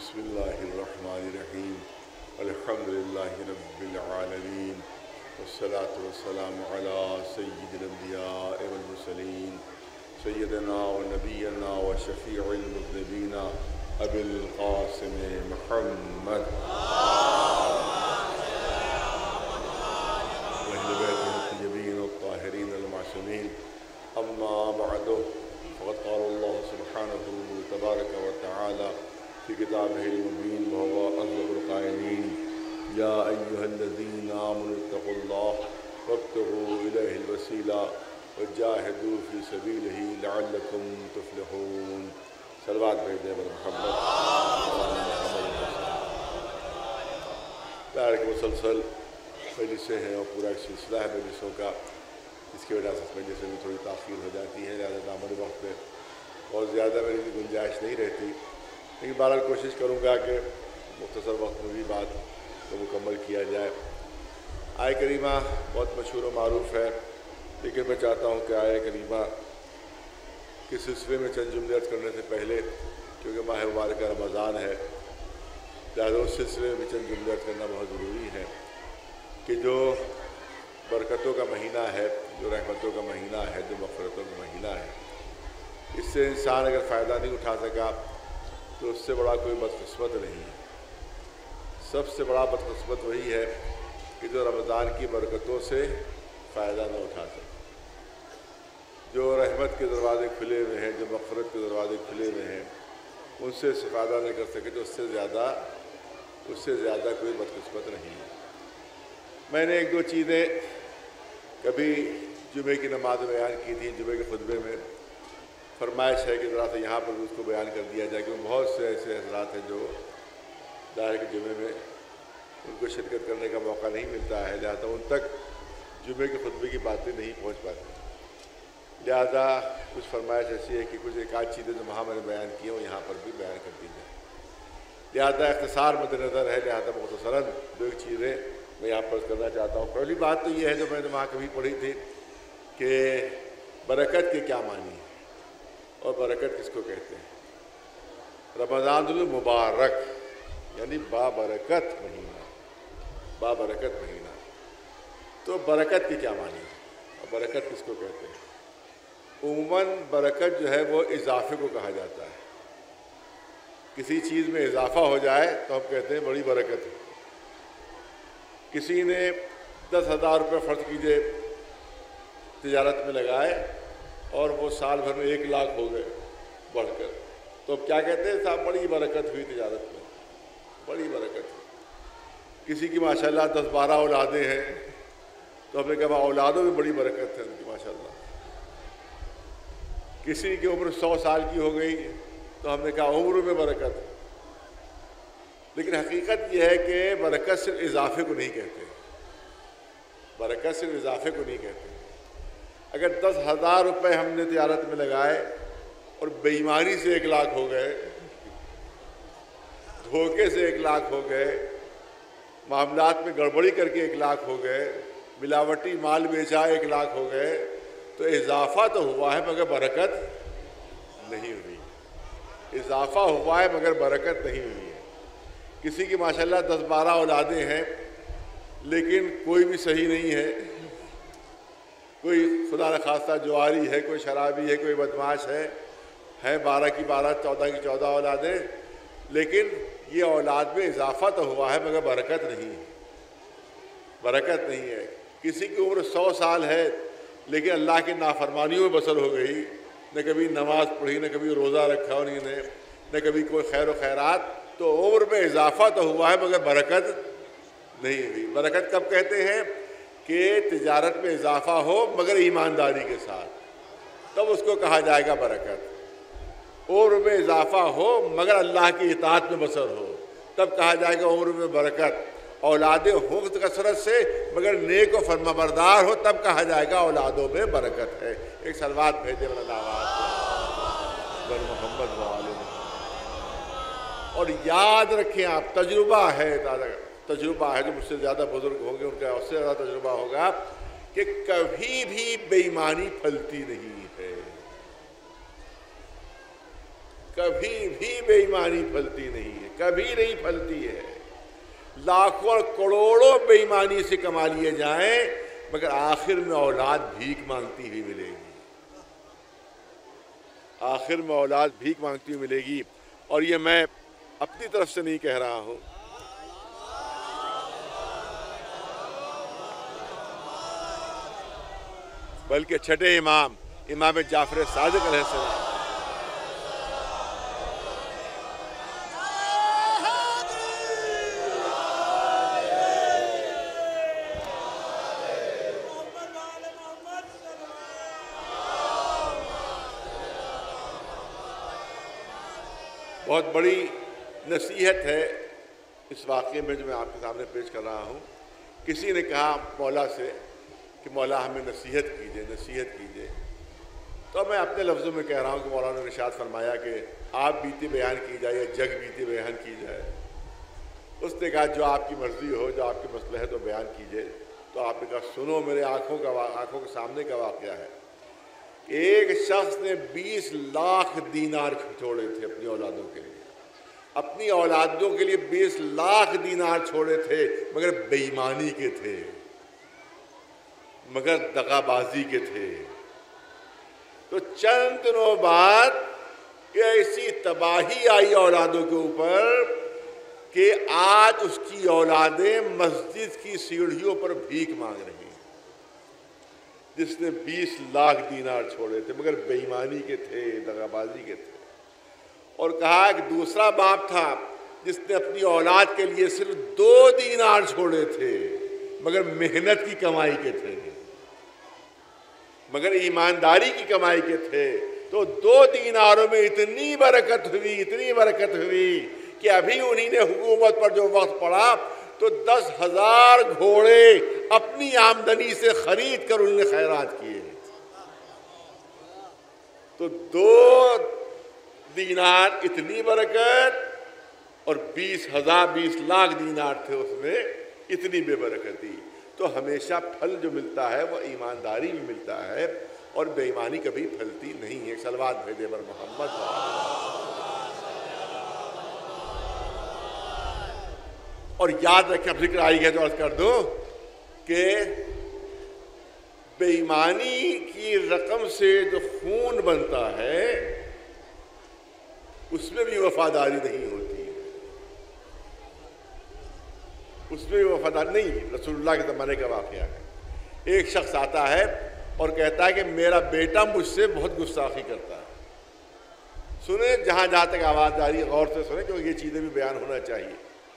بسم اللہ الرحمن الرحیم الحمد للہ رب العالمین والصلاة والسلام علی سید الانبیاء والمرسلین سیدنا و نبینا و شفیع المذنبین ابی القاسم محمد واہل بیتہ الطیبین الطاہرین المعصومین اما بعد فقد قال اللہ سبحانہ تبارک و تعالی في كتابه المبين وهو أصدق القائلين يا أيها الذين آمنوا اتقوا الله وابتغوا إليه الوسيلة وجاهدوا في سبيله لعلكم تفلحون صلوات بھیجیں بر محمد تاریخ مسلسل مجلسیں ہیں اور پورا ایک سلسلہ ہے مجلسوں کا، اس کی وجہ سے اس مجلس میں تھوڑی تاخیر ہو جاتی ہے، لہٰذا دامن وقت میں بہت زیادہ میری گنجائش نہیں رہتی، لیکن بہرحال کوشش کروں گا کہ مختصر وقت میں بھی بات کو مکمل کیا جائے۔ آیہ کریمہ بہت مشہور و معروف ہے، لیکن میں چاہتا ہوں کہ آیہ کریمہ کے سلسلے میں چند جملے عرض کرنے سے پہلے، کیونکہ ماہ مبارکہ رمضان ہے، لہٰذا اس سلسلے میں بھی چند جملے عرض کرنا بہت ضروری ہے کہ جو برکتوں کا مہینہ ہے، جو رحمتوں کا مہینہ ہے، جو مغفرتوں کا مہینہ ہے، اس سے انسان اگر فائدہ نہیں اٹھا سکا تو اس سے بڑا کوئی بدقسمت نہیں ہے۔ سب سے بڑا بدقسمت وہی ہے کہ جو رمضان کی برکتوں سے فائدہ نہ اٹھا سکے، جو رحمت کے دروازے کھلے ہوئے ہیں، جو مغفرت کے دروازے کھلے ہوئے ہیں، ان سے استفادہ نہیں کر سکے، تو اس سے زیادہ کوئی بدقسمت نہیں ہے۔ میں نے ایک دو چیزیں کبھی جمعے کی نماز میں بیان کی تھی، جمعے کے خطبے میں فرمائش ہے کہ ذرا سے یہاں پر بھی اس کو بیان کر دیا جائے، کیونکہ بہت سے ایسے حضرات ہیں جو ظاہر کے جمعے میں ان کو شرکت کرنے کا موقع نہیں ملتا ہے، لہذا ان تک جمعے کے خطبے کی باتیں نہیں پہنچ پاتی، لہذا کچھ فرمائش ایسی ہے کہ کچھ ایک آدھ چیزیں جو وہاں میں نے بیان کی ہیں وہ یہاں پر بھی بیان کر دی جائیں، لہذا اختصار مد نظر ہے، لہذا مختصراً دو ایک چیزیں میں یہاں پر کرنا چاہتا ہوں۔ پہلی بات تو یہ ہے جو میں نے وہاں کبھی پڑھی تھی کہ برکت کے کیا معنی ہے اور برکت کس کو کہتے ہیں۔ رمضان المبارک یعنی بابرکت مہینہ، بابرکت مہینہ، تو برکت کے کیا معنی ہے اور برکت کس کو کہتے ہیں؟ عموماً برکت جو ہے وہ اضافے کو کہا جاتا ہے، کسی چیز میں اضافہ ہو جائے تو ہم کہتے ہیں بڑی برکت ہے۔ کسی نے 10,000 روپے فرض کیجئے تجارت میں لگائے اور وہ سال بھر میں 1 لاکھ ہو گئے بڑھ کر، تو اب کیا کہتے ہیں؟ صاحب بڑی برکت ہوئی تجارت میں، بڑی برکت ہوئی۔ کسی کی ماشاءاللہ 10-12 اولادیں ہیں تو ہم نے کہا اولادوں میں بڑی برکت ہے ان کی ماشاءاللہ۔ کسی کی عمر 100 سال کی ہو گئی تو ہم نے کہا عمر میں برکت ہے، لیکن حقیقت یہ ہے کہ برکت صرف اضافے کو نہیں کہتے، برکت صرف اضافے کو نہیں کہتے۔ اگر 10,000 روپے ہم نے تجارت میں لگائے اور بے ایمانی سے 1 لاکھ ہو گئے، دھوکے سے 1 لاکھ ہو گئے، معاملات میں گڑبڑی کر کے 1 لاکھ ہو گئے، ملاوٹی مال بیچا 1 لاکھ ہو گئے، تو اضافہ تو ہوا ہے مگر برکت نہیں ہوئی، اضافہ ہوا ہے مگر برکت نہیں ہوئی ہے۔ کسی کی ماشاءاللہ 10-12 اولادیں ہیں لیکن کوئی بھی صحیح نہیں ہے، کوئی خدا نخواستہ جواری ہے، کوئی شرابی ہے، کوئی بدماش ہے 12 کی 12، 14 کی 14 اولادیں، لیکن یہ اولاد میں اضافہ تو ہوا ہے مگر برکت نہیں ہے، برکت نہیں ہے۔ کسی کی عمر 100 سال ہے لیکن اللہ کی نافرمانیوں میں بسر ہو گئی، نہ کبھی نماز پڑھی، نہ کبھی روزہ رکھا انہی نے، نہ کبھی کوئی خیر و خیرات، تو عمر میں اضافہ تو ہوا ہے مگر برکت نہیں ہوئی۔ برکت کب کہتے ہیں؟ کہ تجارت میں اضافہ ہو مگر ایمانداری کے ساتھ، تب اس کو کہا جائے گا برکت۔ عمر میں اضافہ ہو مگر اللہ کی اطاعت میں بسر ہو، تب کہا جائے گا عمر میں برکت۔ اولادیں ہوں کثرت سے مگر نیک و فرما بردار ہو، تب کہا جائے گا اولادوں میں برکت ہے۔ ایک صلوات بھیجے محمد وآلہ۔ اور یاد رکھیں آپ، تجربہ ہے، تجربہ ہے، جو مجھ سے زیادہ بزرگ ہوں گے ان کا اس سے زیادہ تجربہ ہوگا کہ کبھی بھی بے ایمانی پھلتی نہیں ہے، کبھی بھی بے ایمانی پھلتی نہیں ہے، کبھی نہیں پھلتی ہے۔ لاکھوں اور کروڑوں بے ایمانی سے کما لیے جائیں مگر آخر میں اولاد بھیک مانگتی ہوئی ملے گی، آخر میں اولاد بھیک مانگتی ہوئی ملے گی۔ اور یہ میں اپنی طرف سے نہیں کہہ رہا ہوں، بلکہ چھٹے امام جعفر صادق علیہ السلام بہت بڑی نصیحت ہے اس واقعے میں جو میں آپ کے سامنے پیش کر رہا ہوں۔ کسی نے کہا مولا سے کہ مولا ہمیں نصیحت کیجئے، تو میں اپنے لفظوں میں کہہ رہا ہوں کہ مولانا نے ارشاد فرمایا کہ آپ بیتی بیان کی جائے یا جگ بیتی بیان کی جائے۔ اس نے کہا جو آپ کی مرضی ہو، جو آپ کی مصلحت ہو بیان کیجئے۔ تو آپ نے کہا سنو، میرے آنکھوں کے سامنے کا واقعہ ہے۔ ایک شخص نے 20 لاکھ دینار چھوڑے تھے اپنی اولادوں کے لیے، اپنی اولادوں کے لیے 20 لاکھ دینار چھوڑے تھے، مگر بے ایمانی کے تھے، مگر دغا بازی کے تھے۔ تو چند دنوں بعد ایسی تباہی آئی اولادوں کے اوپر کہ آج اس کی اولادیں مسجد کی سیڑھیوں پر بھیک مانگ رہی ہیں، جس نے 20 لاکھ دینار چھوڑے تھے مگر بے ایمانی کے تھے، دغا بازی کے تھے۔ اور کہا کہ دوسرا باپ تھا جس نے اپنی اولاد کے لیے صرف 2 دینار چھوڑے تھے مگر محنت کی کمائی کے تھے، مگر ایمانداری کی کمائی کے تھے۔ تو 2 دیناروں میں اتنی برکت ہوئی کہ ابھی انہی نے حکومت پر جو وقت پڑا تو 10,000 گھوڑے اپنی آمدنی سے خرید کر انہوں نے خیرات کیے۔ تو 2 دینار اتنی برکت اور 20 لاکھ دینار تھے اس میں اتنی بے برکتی۔ تو ہمیشہ پھل جو ملتا ہے وہ ایمانداری میں ملتا ہے اور بے ایمانی کبھی پھلتی نہیں ہے۔ صلوات بھیجے بر محمد۔ اور یاد رکھیں، اب ذکر آئی ہے تو عرض کر دو کہ بے ایمانی کی رقم سے جو خون بنتا ہے اس میں بھی وفاداری نہیں ہوتی، اس میں بھی وفاداری نہیں۔ رسول اللہ کے زمانے کا واقعہ ہے، ایک شخص آتا ہے اور کہتا ہے کہ میرا بیٹا مجھ سے بہت گستاخی کرتا ہے۔ سنیں، جہاں تک آواز جاری ہے غور سے سنیں کیونکہ یہ چیزیں بھی بیان ہونا چاہیے۔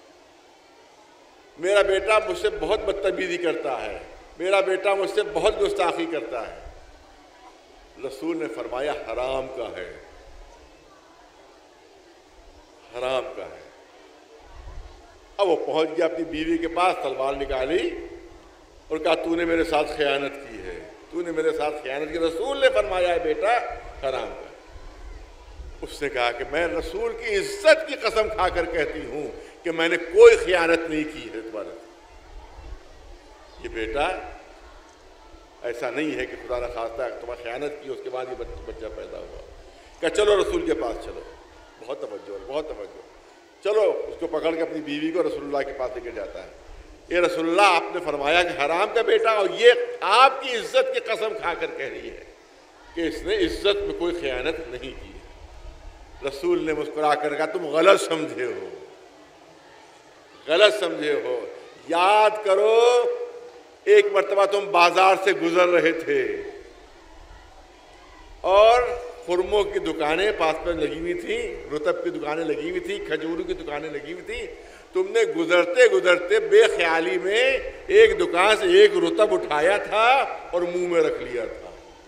میرا بیٹا مجھ سے بہت بدتمیزی کرتا ہے، میرا بیٹا مجھ سے بہت گستاخی کرتا ہے۔ رسول نے فرمایا حرام کا ہے، حرام کا ہے۔ اب وہ پہنچ گیا اپنی بیوی کے پاس، تلوار نکالی اور کہا تو نے میرے ساتھ خیانت کی ہے، تو نے میرے ساتھ خیانت کی۔ رسول نے فرمایا ہے بیٹا حرام کا ہے۔ اس نے کہا کہ میں رسول کی عزت کی قسم کھا کر کہتی ہوں کہ میں نے کوئی خیانت نہیں کی ہے تمہارے ساتھ۔ یہ بیٹا ایسا نہیں ہے کہ خدا نہ خواستہ تمہیں خیانت کی اس کے بعد یہ بچہ پیدا ہوا۔ کہ چلو رسول کے پاس چلو، بہت توجہ، چلو اس کو پکڑ کے اپنی بیوی کو رسول اللہ کے پاس لے کے جاتا ہے۔ یہ رسول اللہ آپ نے فرمایا کہ حرام کا بیٹا، اور یہ آپ کی عزت کی قسم کھا کر کہہ رہی ہے کہ اس نے عزت میں کوئی خیانت نہیں کی۔ رسول نے مسکرا کر کہا تم غلط سمجھے ہو، یاد کرو ایک مرتبہ تم بازار سے گزر رہے تھے اور خرموں کی دکانیں پاس پر لگی ہوئی تھیں، رطب کی دکانیں لگی ہوئی تھیں، کھجوروں کی دکانیں لگی ہوئی تھیں۔ تم نے گزرتے بے خیالی میں ایک دکان سے ایک رطب اٹھایا تھا اور منہ میں رکھ لیا تھا،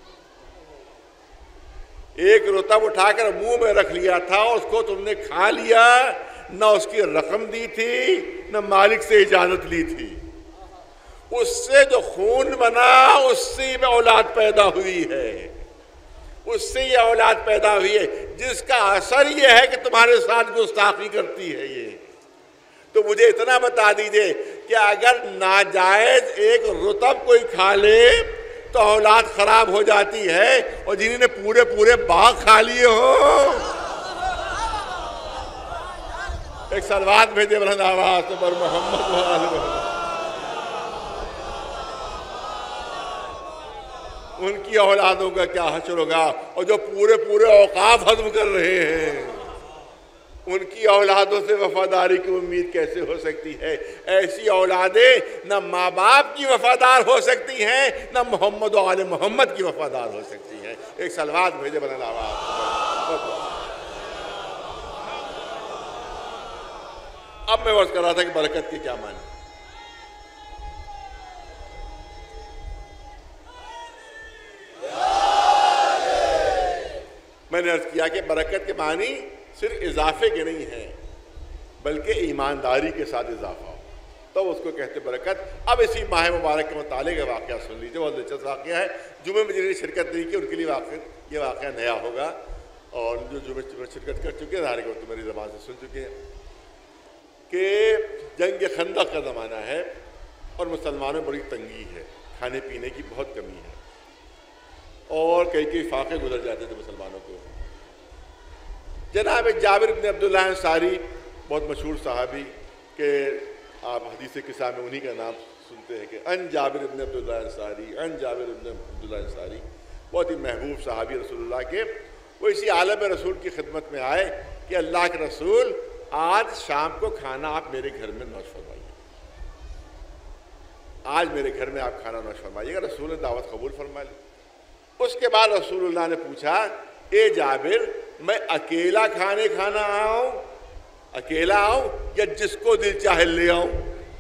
ایک رطب اٹھا کر منہ میں رکھ لیا تھا، اس کو تم نے کھا لیا، نہ اس کی رقم دی تھی نہ مالک سے اجازت لی تھی۔ اس سے جو خون بنا اس سے میں اولاد پیدا ہوئی ہے، اس سے یہ اولاد پیدا ہوئی ہے جس کا اثر یہ ہے کہ تمہارے ساتھ گستاخی کرتی ہے۔ یہ تو مجھے اتنا بتا دیجئے کہ اگر ناجائز ایک رطب کوئی کھا لے تو اولاد خراب ہو جاتی ہے، اور جنہوں نے پورے باغ کھا لیے ہو ایک سلوات بھیجے بلند آواز سے پر محمد و آل محمد۔ ان کی اولادوں کا کیا حشر ہوگا، اور جو پورے اوقاف ہضم کر رہے ہیں ان کی اولادوں سے وفاداری کی امید کیسے ہو سکتی ہے؟ ایسی اولادیں نہ ماں باپ کی وفادار ہو سکتی ہیں، نہ محمد و آل محمد کی وفادار ہو سکتی ہیں۔ ایک سلوات بھیجے بلند آواز۔ اب میں عرض کر رہا تھا کہ برکت کے کیا معنی؟ میں نے عرض کیا کہ برکت کے معنی صرف اضافے کے نہیں ہیں بلکہ ایمانداری کے ساتھ اضافہ ہو تو اس کو کہتے برکت۔ اب اسی ماہ مبارک کے متعلق کا واقعہ سن لیجیے، بہت دلچسپ واقعہ ہے۔ جمعے میں جنہوں نے شرکت نہیں کی ان کے لیے یہ واقعہ نیا ہوگا، اور جو جمعے میں شرکت کر چکے ہیں ظاہر ہے کہ میری زبان سے سن چکے ہیں کہ جنگ خندق کا زمانہ ہے اور مسلمانوں میں بڑی تنگی ہے، کھانے پینے کی بہت کمی ہے، اور کئی فاقے گزر جاتے تھے مسلمانوں کو۔ جناب جابر بن عبداللہ انصاری بہت مشہور صحابی کہ آپ حدیث قصہ میں انہی کا نام سنتے ہیں کہ ان جابر بن عبداللہ انصاری، ان جابر بن عبداللہ انصاری، بہت ہی محبوب صحابی رسول اللہ کے۔ وہ اسی عالم رسول کی خدمت میں آئے کہ اللہ کے رسول آج شام کو کھانا آپ میرے گھر میں نوش فرمائیے، آج میرے گھر میں آپ کھانا نوش فرمائیے گا۔ رسول نے دعوت قبول فرما لی۔ اس کے بعد رسول اللہ نے پوچھا، اے جابر میں اکیلا کھانا آؤں، اکیلا آؤں یا جس کو دل چاہے لے آؤں؟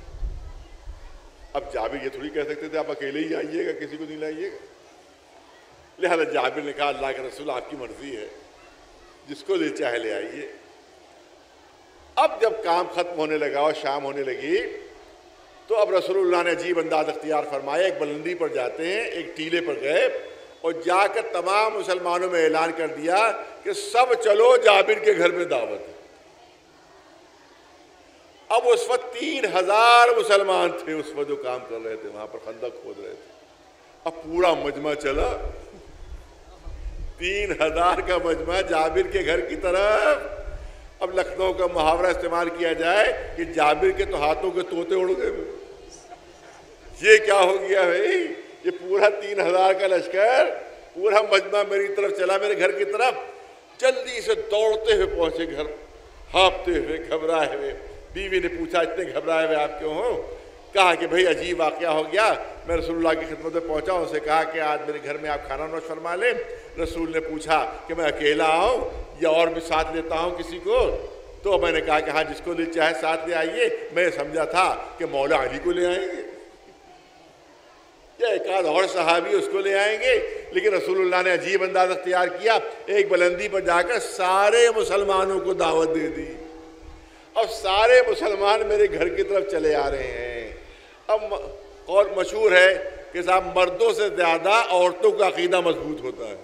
اب جابر یہ تھوڑی کہہ سکتے تھے آپ اکیلے ہی آئیے گا، کسی کو نہیں لائیے گا۔ لہذا جابر نے کہا اللہ کے رسول آپ کی مرضی ہے، جس کو دل چاہے لے آئیے۔ اب جب کام ختم ہونے لگا اور شام ہونے لگی تو اب رسول اللہ نے عجیب انداز اختیار فرمایا، ایک بلندی پر جاتے ہیں، ایک ٹیلے پر گئے اور جا کر تمام مسلمانوں میں اعلان کر دیا کہ سب چلو جابر کے گھر میں دعوت ہے۔ اب اس وقت 3000 مسلمان تھے اس وقت جو کام کر رہے تھے، وہاں پر خندق کھود رہے تھے۔ اب پورا مجمع چلا، 3000 کا مجمع جابر کے گھر کی طرف۔ اب لکھنؤ کا محاورہ استعمال کیا جائے کہ جابر کے تو ہاتھوں کے طوطے اڑ گئے، یہ کیا ہو گیا بھائی؟ یہ پورا 3000 کا لشکر، پورا مجمع میری طرف چلا، میرے گھر کی طرف۔ جلدی سے دوڑتے ہوئے پہنچے گھر، ہانپتے ہوئے، گھبرائے ہوئے۔ بیوی نے پوچھا اتنے گھبرائے ہوئے آپ کیوں ہو؟ کہا کہ بھائی عجیب واقعہ ہو گیا، میں رسول اللہ کی خدمت میں پہنچا، ان سے کہا کہ آج میرے گھر میں آپ کھانا نوش فرما لیں۔ رسول نے پوچھا کہ میں اکیلا آؤں یا اور بھی ساتھ لیتا ہوں کسی کو؟ تو میں نے کہا کہ ہاں جس کو دل چاہے ساتھ لے آئیے۔ میں سمجھا تھا کہ مولا علی کو لے آئیں گے یا ایک آدھ اور صحابی اس کو لے آئیں گے، لیکن رسول اللہ نے عجیب انداز اختیار کیا، ایک بلندی پر جا کر سارے مسلمانوں کو دعوت دے دی۔ اب سارے مسلمان میرے گھر کی طرف چلے آ رہے ہیں۔ اب اور مشہور ہے کہ صاحب مردوں سے زیادہ عورتوں کا عقیدہ مضبوط ہوتا ہے،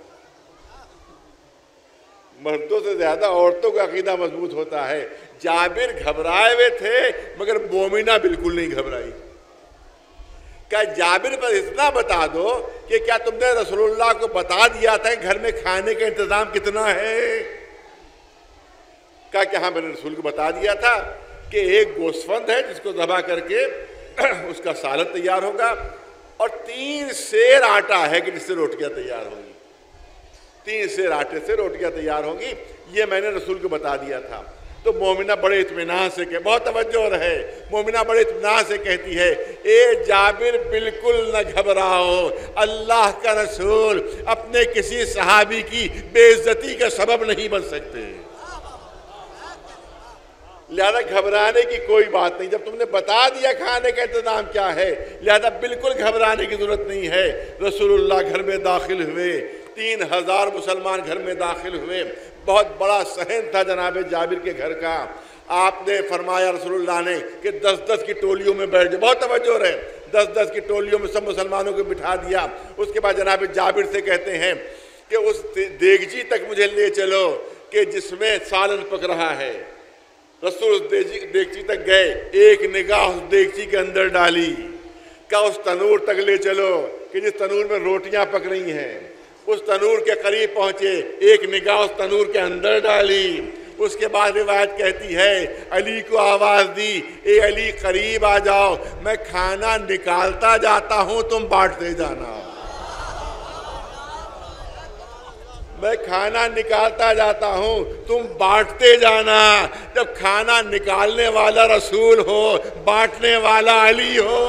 مردوں سے زیادہ عورتوں کا عقیدہ مضبوط ہوتا ہے۔ جابر گھبرائے ہوئے تھے مگر مومنہ بالکل نہیں گھبرائی۔ کہ جابر پر اتنا بتا دو کہ کیا تم نے رسول اللہ کو بتا دیا تھا کہ گھر میں کھانے کا انتظام کتنا ہے؟ کہا کہ ہاں میں نے رسول کو بتا دیا تھا کہ ایک گوسفند ہے جس کو ذبح کر کے اس کا سالن تیار ہوگا، اور 3 سیر آٹا ہے کہ جس سے روٹیاں تیار ہوں گی، 3 سیر آٹے سے روٹیاں تیار ہوں گی، یہ میں نے رسول کو بتا دیا تھا۔ تو مومنہ بڑے اطمینان سے کہ بہت توجہ رہے، مومنہ بڑے اطمینان سے کہتی ہے، اے جابر بالکل نہ گھبراؤ، اللہ کا رسول اپنے کسی صحابی کی بے عزتی کا سبب نہیں بن سکتے، لہذا گھبرانے کی کوئی بات نہیں۔ جب تم نے بتا دیا کھانے کا انتظام کیا ہے، لہذا بالکل گھبرانے کی ضرورت نہیں ہے۔ رسول اللہ گھر میں داخل ہوئے، 3000 مسلمان گھر میں داخل ہوئے۔ بہت بڑا صحن تھا جناب جابر کے گھر کا۔ آپ نے فرمایا رسول اللہ نے کہ 10-10 کی ٹولیوں میں بیٹھ جائے، بہت توجہ رہے، 10-10 کی ٹولیوں میں سب مسلمانوں کو بٹھا دیا۔ اس کے بعد جناب جابر سے کہتے ہیں کہ اس دیگچی تک مجھے لے چلو کہ جس میں سالن پک رہا ہے۔ رسول اس دیگچی تک گئے، ایک نگاہ اس دیگچی کے اندر ڈالی، کہا اس تنور تک لے چلو کہ جس تنور میں روٹیاں پک رہی ہیں۔ اس تنور کے قریب پہنچے، ایک نگاہ اس تنور کے اندر ڈالی، اس کے بعد روایت کہتی ہے علی کو آواز دی، اے علی قریب آ جاؤ، میں کھانا نکالتا جاتا ہوں، تم بانٹتے جانا۔ میں کھانا نکالتا جاتا ہوں، تم بانٹتے جانا۔ جب کھانا نکالنے والا رسول ہو، بانٹنے والا علی ہو،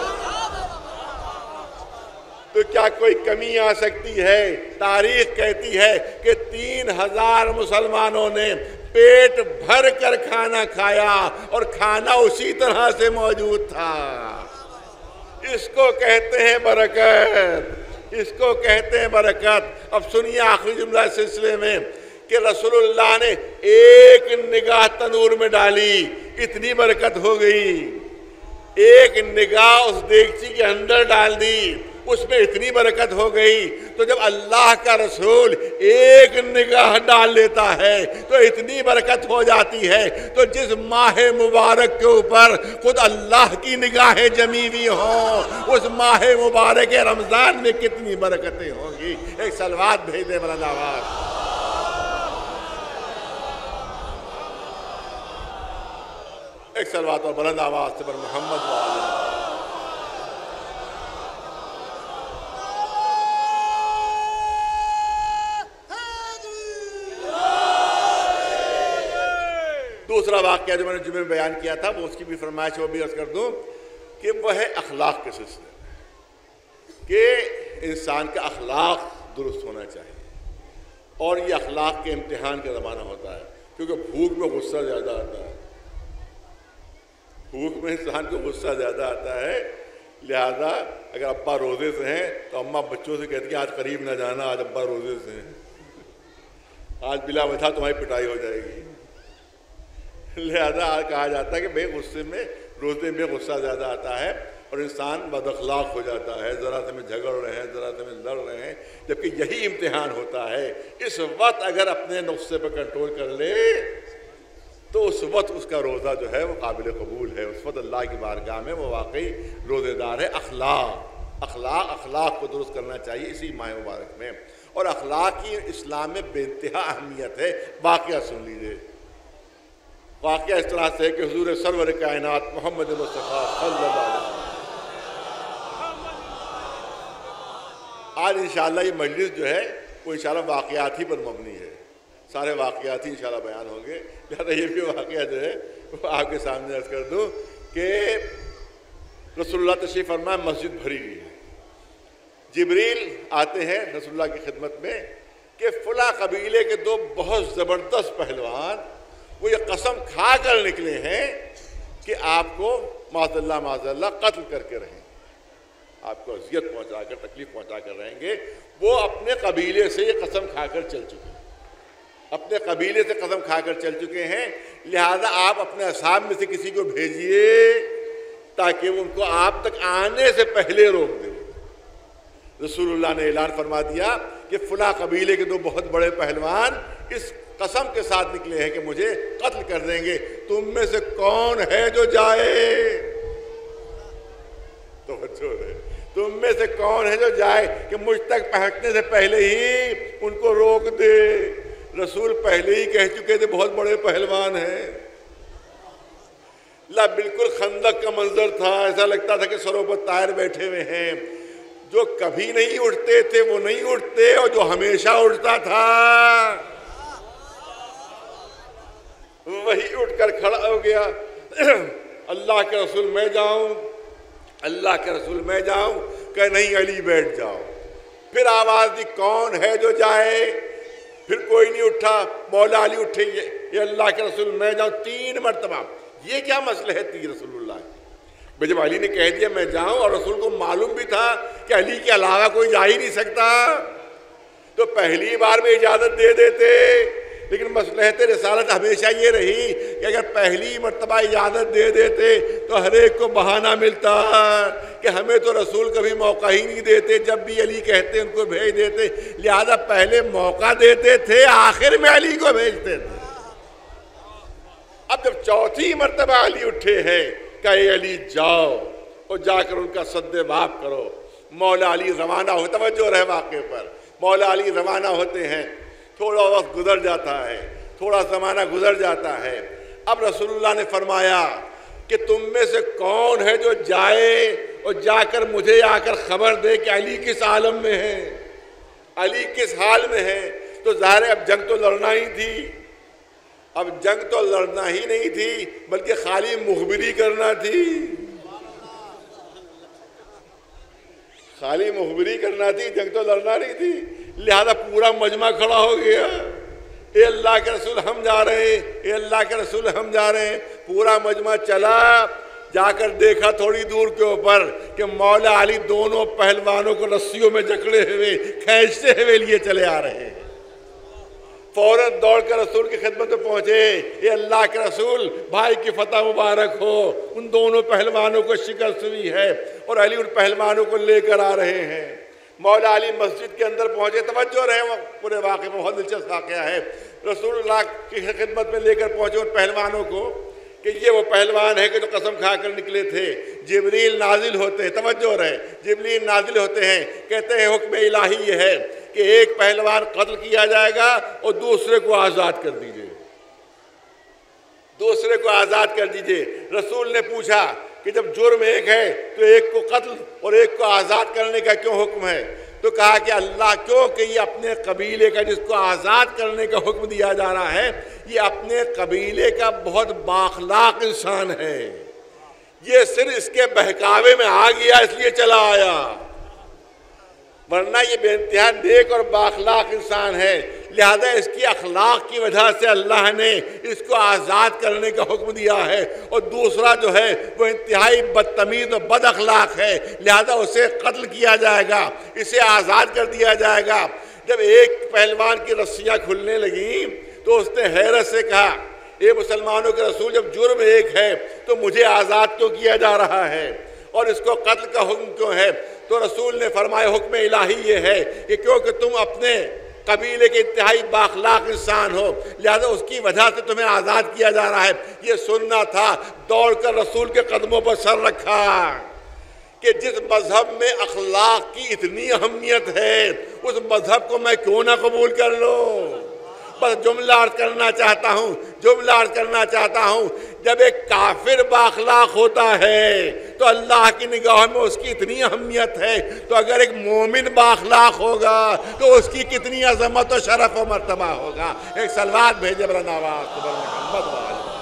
تو کیا کوئی کمی آ سکتی ہے؟ تاریخ کہتی ہے کہ 3000 مسلمانوں نے پیٹ بھر کر کھانا کھایا اور کھانا اسی طرح سے موجود تھا۔ اس کو کہتے ہیں برکت، اس کو کہتے ہیں برکت۔ اب سنیے آخری جملہ اس سلسلے میں کہ رسول اللہ نے ایک نگاہ تنور میں ڈالی، اتنی برکت ہو گئی۔ ایک نگاہ اس دیگچی کے اندر ڈال دی، اس میں اتنی برکت ہو گئی۔ تو جب اللہ کا رسول ایک نگاہ ڈال لیتا ہے تو اتنی برکت ہو جاتی ہے، تو جس ماہ مبارک کے اوپر خود اللہ کی نگاہیں جمی ہوئی ہوں، اس ماہ مبارک رمضان میں کتنی برکتیں ہوں گی۔ ایک صلوات بھیج دے بلند آواز۔ ایک صلوات اور بلند آواز سے بر محمد وآلہ۔ دوسرا واقعہ جو میں نے جمعے میں بیان کیا تھا، وہ اس کی بھی فرمائش وہ بھی عرض کر دوں کہ وہ ہے اخلاق کے سلسلے میں، کہ انسان کا اخلاق درست ہونا چاہیے، اور یہ اخلاق کے امتحان کا زمانہ ہوتا ہے، کیونکہ بھوک میں غصہ زیادہ آتا ہے، بھوک میں انسان کو غصہ زیادہ آتا ہے۔ لہذا اگر ابا روزے سے ہیں تو اماں بچوں سے کہتی ہیں آج قریب نہ جانا، آج ابا روزے سے ہیں، آج بلا وجہ تمہاری پٹائی ہو جائے گی۔ لہذا کہا جاتا ہے کہ بے غصے میں روزے میں غصہ زیادہ آتا ہے اور انسان بد اخلاق ہو جاتا ہے، ذرا سے میں جھگڑ رہے ہیں، ذرا سے میں لڑ رہے ہیں، جبکہ یہی امتحان ہوتا ہے۔ اس وقت اگر اپنے نفس پہ کنٹرول کر لے تو اس وقت اس کا روزہ جو ہے وہ قابل قبول ہے، اس وقت اللہ کی بارگاہ میں وہ واقعی روزے دار ہے۔ اخلاق کو درست کرنا چاہیے اسی ماہ مبارک میں، اور اخلاق کی اسلام میں بے انتہا اہمیت ہے۔ واقعہ سن لیجیے۔ واقعہ اس طرح سے ہے کہ حضور سرور کائنات محمد مصطفیٰ صلی اللہ علیہ وسلم، آج انشاءاللہ یہ مجلس جو ہے وہ انشاءاللہ واقعات ہی پر مبنی ہے، سارے واقعات ہی انشاءاللہ بیان ہوں گے، لہذا یہ بھی واقعہ جو ہے وہ آپ کے سامنے عرض کر دوں کہ رسول اللہ تشریف فرمائے، مسجد بھری ہوئی ہے، جبریل آتے ہیں رسول اللہ کی خدمت میں کہ فلاں قبیلے کے دو بہت زبردست پہلوان وہ یہ قسم کھا کر نکلے ہیں کہ آپ کو معاذ اللہ قتل کر کے رہیں، آپ کو اذیت پہنچا کر تکلیف پہنچا کر رہیں گے۔ وہ اپنے قبیلے سے یہ قسم کھا کر چل چکے ہیں، اپنے قبیلے سے قسم کھا کر چل چکے ہیں، لہذا آپ اپنے اصحاب میں سے کسی کو بھیجئے تاکہ وہ ان کو آپ تک آنے سے پہلے روک دے۔ رسول اللہ نے اعلان فرما دیا کہ فلاں قبیلے کے دو بہت بڑے پہلوان اس قسم کے ساتھ نکلے ہیں کہ مجھے قتل کر دیں گے، تم میں سے کون ہے جو جائے؟ توجہ ہے، تم میں سے کون ہے جو جائے کہ مجھ تک پہنچنے سے پہلے ہی ان کو روک دے۔ رسول پہلے ہی کہہ چکے تھے بہت بڑے پہلوان ہیں۔ بالکل خندق کا منظر تھا، ایسا لگتا تھا کہ سروں پر طائر بیٹھے ہوئے ہیں، جو کبھی نہیں اٹھتے تھے وہ نہیں اٹھتے، اور جو ہمیشہ اٹھتا تھا وہی اٹھ کر کھڑا ہو گیا۔ اللہ کے رسول میں جاؤں، اللہ کے رسول میں جاؤں، کہ نہیں علی بیٹھ جاؤ۔ پھر آواز دی کون ہے جو جائے، پھر کوئی نہیں اٹھا، مولا علی اٹھے، یہ اللہ کے رسول میں جاؤں 3 مرتبہ۔ یہ کیا مصلحت تھی رسول اللہ کی؟ جب علی نے کہہ دیا میں جاؤں، اور رسول کو معلوم بھی تھا کہ علی کے علاوہ کوئی جا ہی نہیں سکتا، تو پہلی بار میں اجازت دے دیتے، لیکن مصلحت رسالت ہمیشہ یہ رہی کہ اگر پہلی مرتبہ اجازت دے دیتے تو ہر ایک کو بہانہ ملتا کہ ہمیں تو رسول کبھی موقع ہی نہیں دیتے، جب بھی علی کہتے ان کو بھیج دیتے، لہذا پہلے موقع دیتے تھے، آخر میں علی کو بھیجتے تھے۔ اب جب 4تھی مرتبہ علی اٹھے ہیں کہ اے علی جاؤ، اور جا کر ان کا سد باب کرو۔ مولا علی روانہ ہو، توجہ رہے واقعے پر، مولا علی روانہ ہوتے ہیں، تھوڑا وقت گزر جاتا ہے تھوڑا زمانہ گزر جاتا ہے. اب رسول اللہ نے فرمایا کہ تم میں سے کون ہے جو جائے اور جا کر مجھے آ کر خبر دے کہ علی کس عالم میں ہے, علی کس حال میں ہے. تو ظاہر ہے اب جنگ تو لڑنا ہی تھی. اب جنگ تو لڑنا ہی نہیں تھی بلکہ خالی مخبری کرنا تھی, خالی مخبری کرنا تھی, جنگ تو لڑنا نہیں تھی. لہذا پورا مجمع کھڑا ہو گیا, اے اللہ کے رسول ہم جا رہے ہیں, اے اللہ کے رسول ہم جا رہے ہیں. پورا مجمع چلا, جا کر دیکھا تھوڑی دور کے اوپر کہ مولا علی دونوں پہلوانوں کو رسیوں میں جکڑے ہوئے کھینچتے ہوئے لیے چلے آ رہے ہیں. فوراً دوڑ کر رسول کی خدمت میں پہنچے, اے اللہ کے رسول بھائی کی فتح مبارک ہو, ان دونوں پہلوانوں کو شکست ہوئی ہے اور علی ان پہلوانوں کو لے کر آ رہے ہیں. مولا علی مسجد کے اندر پہنچے, توجہ رہے, وہ پورے واقعے میں بہت دلچسپ واقعہ ہے. رسول اللہ کی خدمت میں لے کر پہنچے ان پہلوانوں کو کہ یہ وہ پہلوان ہے کہ جو قسم کھا کر نکلے تھے. جبریل نازل ہوتے ہیں, توجہ رہے, جبریل نازل ہوتے ہیں, کہتے ہیں حکم الہی یہ ہے کہ ایک پہلوان قتل کیا جائے گا اور دوسرے کو آزاد کر دیجئے, دوسرے کو آزاد کر دیجئے. رسول نے پوچھا کہ جب جرم ایک ہے تو ایک کو قتل اور ایک کو آزاد کرنے کا کیوں حکم ہے؟ تو کہا کہ اللہ کیوں کہ یہ اپنے قبیلے کا جس کو آزاد کرنے کا حکم دیا جا رہا ہے یہ اپنے قبیلے کا بہت بااخلاق انسان ہے, یہ صرف اس کے بہکاوے میں آ گیا اس لیے چلا آیا, ورنہ یہ بے انتہا نیک اور بااخلاق انسان ہے. لہذا اس کی اخلاق کی وجہ سے اللہ نے اس کو آزاد کرنے کا حکم دیا ہے, اور دوسرا جو ہے وہ انتہائی بدتمیز اور بد اخلاق ہے, لہذا اسے قتل کیا جائے گا, اسے آزاد کر دیا جائے گا. جب ایک پہلوان کی رسیاں کھلنے لگیں تو اس نے حیرت سے کہا, اے مسلمانوں کے رسول جب جرم ایک ہے تو مجھے آزاد کیوں کیا جا رہا ہے اور اس کو قتل کا حکم کیوں ہے؟ تو رسول نے فرمایا حکم الہی یہ ہے کہ کیونکہ تم اپنے قبیلے کے انتہائی بااخلاق انسان ہو لہذا اس کی وجہ سے تمہیں آزاد کیا جا رہا ہے. یہ سننا تھا. دوڑ کر رسول کے قدموں پر سر رکھا کہ جس مذہب میں اخلاق کی اتنی اہمیت ہے اس مذہب کو میں کیوں نہ قبول کر لوں. بس جملہ عرض کرنا چاہتا ہوں جب ایک کافر بااخلاق ہوتا ہے تو اللہ کی نگاہ میں اس کی اتنی اہمیت ہے, تو اگر ایک مومن بااخلاق ہوگا تو اس کی کتنی عظمت و شرف و مرتبہ ہوگا. ایک صلوات بھیجے برن آواز تو محمد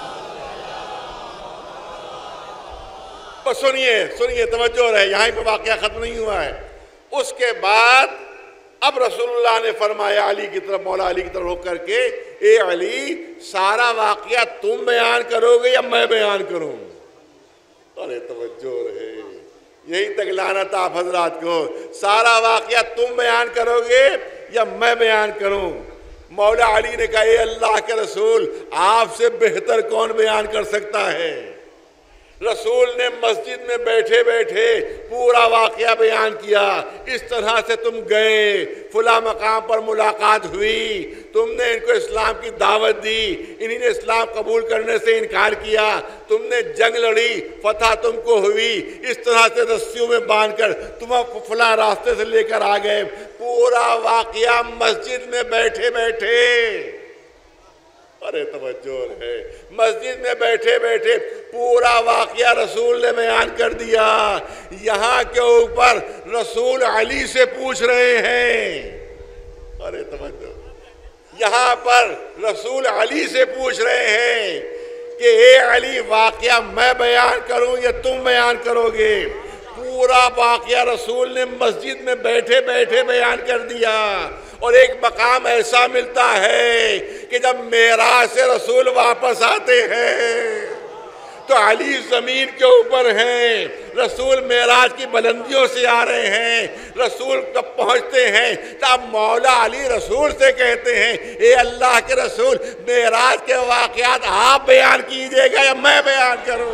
بس سنیے توجہ رہے, یہاں پہ واقعہ ختم نہیں ہوا ہے. اس کے بعد اب رسول اللہ نے فرمایا علی کی طرف, مولا علی کی طرف رخ کر کے, اے علی سارا واقعہ تم بیان کرو گے یا میں بیان کروں؟ ارے توجہ رہے, یہی تک لعنت آپ حضرات کو, سارا واقعہ تم بیان کرو گے یا میں بیان کروں؟ مولا علی نے کہا اے اللہ کے رسول آپ سے بہتر کون بیان کر سکتا ہے؟ رسول نے مسجد میں بیٹھے بیٹھے پورا واقعہ بیان کیا. اس طرح سے تم گئے, فلاں مقام پر ملاقات ہوئی, تم نے ان کو اسلام کی دعوت دی, انہی نے اسلام قبول کرنے سے انکار کیا, تم نے جنگ لڑی, فتح تم کو ہوئی, اس طرح سے رسیوں میں باندھ کر تم فلاں راستے سے لے کر آ گئے. پورا واقعہ مسجد میں بیٹھے بیٹھے, ارے توجہ ہے, مسجد میں بیٹھے بیٹھے پورا واقعہ رسول نے بیان کر دیا. یہاں کے اوپر رسول علی سے پوچھ رہے ہیں, ارے توجہ, یہاں پر رسول علی سے پوچھ رہے ہیں کہ اے علی واقعہ میں بیان کروں یا تم بیان کرو گے؟ پورا واقعہ رسول نے مسجد میں بیٹھے بیٹھے بیان کر دیا. اور ایک مقام ایسا ملتا ہے کہ جب معراج سے رسول واپس آتے ہیں تو علی زمین کے اوپر ہیں, رسول معراج کی بلندیوں سے آ رہے ہیں. رسول جب پہنچتے ہیں تب مولا علی رسول سے کہتے ہیں اے اللہ کے رسول معراج کے واقعات آپ بیان کیجئے گا یا میں بیان کروں؟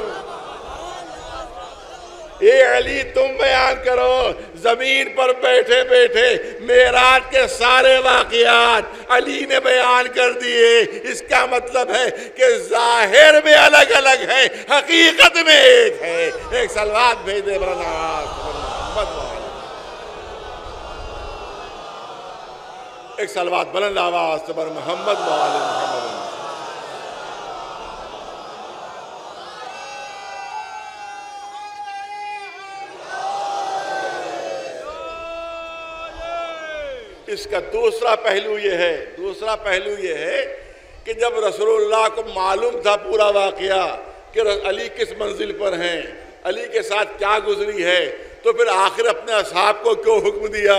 اے علی تم بیان کرو. زمین پر بیٹھے بیٹھے معراج کے سارے واقعات علی نے بیان کر دیے. اس کا مطلب ہے کہ ظاہر میں الگ الگ ہے, حقیقت میں ایک ہے. ایک صلوات بھیج دے برناواز محمد والے, ایک صلوات بلند آواز سے بر محمد والے محمد. اس کا دوسرا پہلو یہ ہے کہ جب رسول اللہ کو معلوم تھا پورا واقعہ کہ علی کس منزل پر ہیں، علی کے ساتھ کیا گزری ہے، تو پھر آخر اپنے اصحاب کو کیوں حکم دیا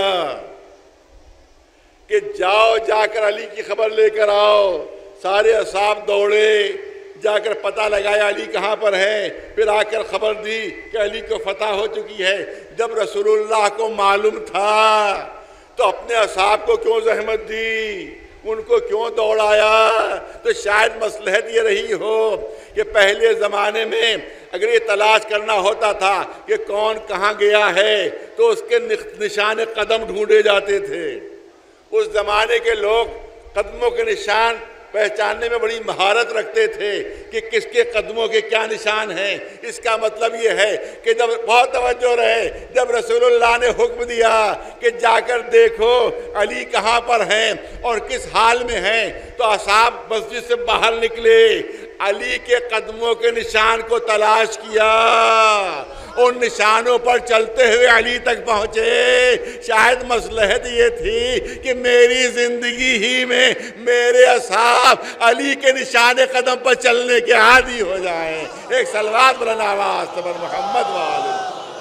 کہ جاؤ جا کر علی کی خبر لے کر آؤ؟ سارے اصحاب دوڑے، جا کر پتہ لگایا علی کہاں پر ہے، پھر آ کر خبر دی کہ علی کو فتح ہو چکی ہے۔ جب رسول اللہ کو معلوم تھا تو اپنے اصحاب کو کیوں زحمت دی، ان کو کیوں دوڑایا؟ تو شاید مصلحت یہ رہی ہو کہ پہلے زمانے میں اگر یہ تلاش کرنا ہوتا تھا کہ کون کہاں گیا ہے تو اس کے نشان قدم ڈھونڈے جاتے تھے۔ اس زمانے کے لوگ قدموں کے نشان پہچاننے میں بڑی مہارت رکھتے تھے کہ کس کے قدموں کے کیا نشان ہیں۔ اس کا مطلب یہ ہے کہ جب بہت توجہ رہے، جب رسول اللہ نے حکم دیا کہ جا کر دیکھو علی کہاں پر ہیں اور کس حال میں ہیں، تو اصحاب مسجد سے باہر نکلے، علی کے قدموں کے نشان کو تلاش کیا، ان نشانوں پر چلتے ہوئے علی تک پہنچے۔ شاید مصلحت یہ تھی کہ میری زندگی ہی میں میرے اصحاب علی کے نشان قدم پر چلنے کے عادی ہو جائیں۔ ایک صلوات بلند آواز پر محمد وآلہ۔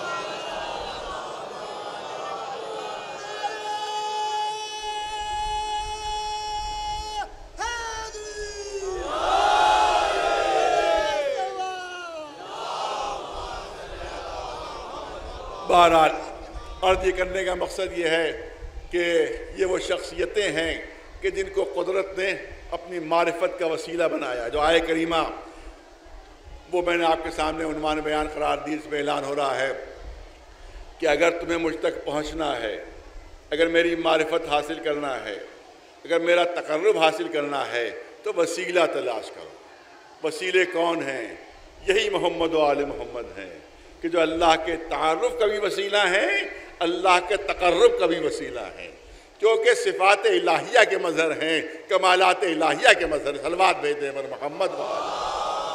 بہرحال عرض یہ کرنے کا مقصد یہ ہے کہ یہ وہ شخصیتیں ہیں کہ جن کو قدرت نے اپنی معرفت کا وسیلہ بنایا۔ جو آیہ کریمہ وہ میں نے آپ کے سامنے عنوان بیان قرار دی، اس میں اعلان ہو رہا ہے کہ اگر تمہیں مجھ تک پہنچنا ہے، اگر میری معرفت حاصل کرنا ہے، اگر میرا تقرب حاصل کرنا ہے تو وسیلہ تلاش کرو۔ وسیلے کون ہیں؟ یہی محمد و آل محمد ہیں کہ جو اللہ کے تعارف کا بھی وسیلہ ہیں، اللہ کے تقرب کا بھی وسیلہ ہیں، کیونکہ صفات الہیہ کے مظہر ہیں، کمالات الہیہ کے مظہر۔ صلوات بھیجیں پر محمد وآلہ۔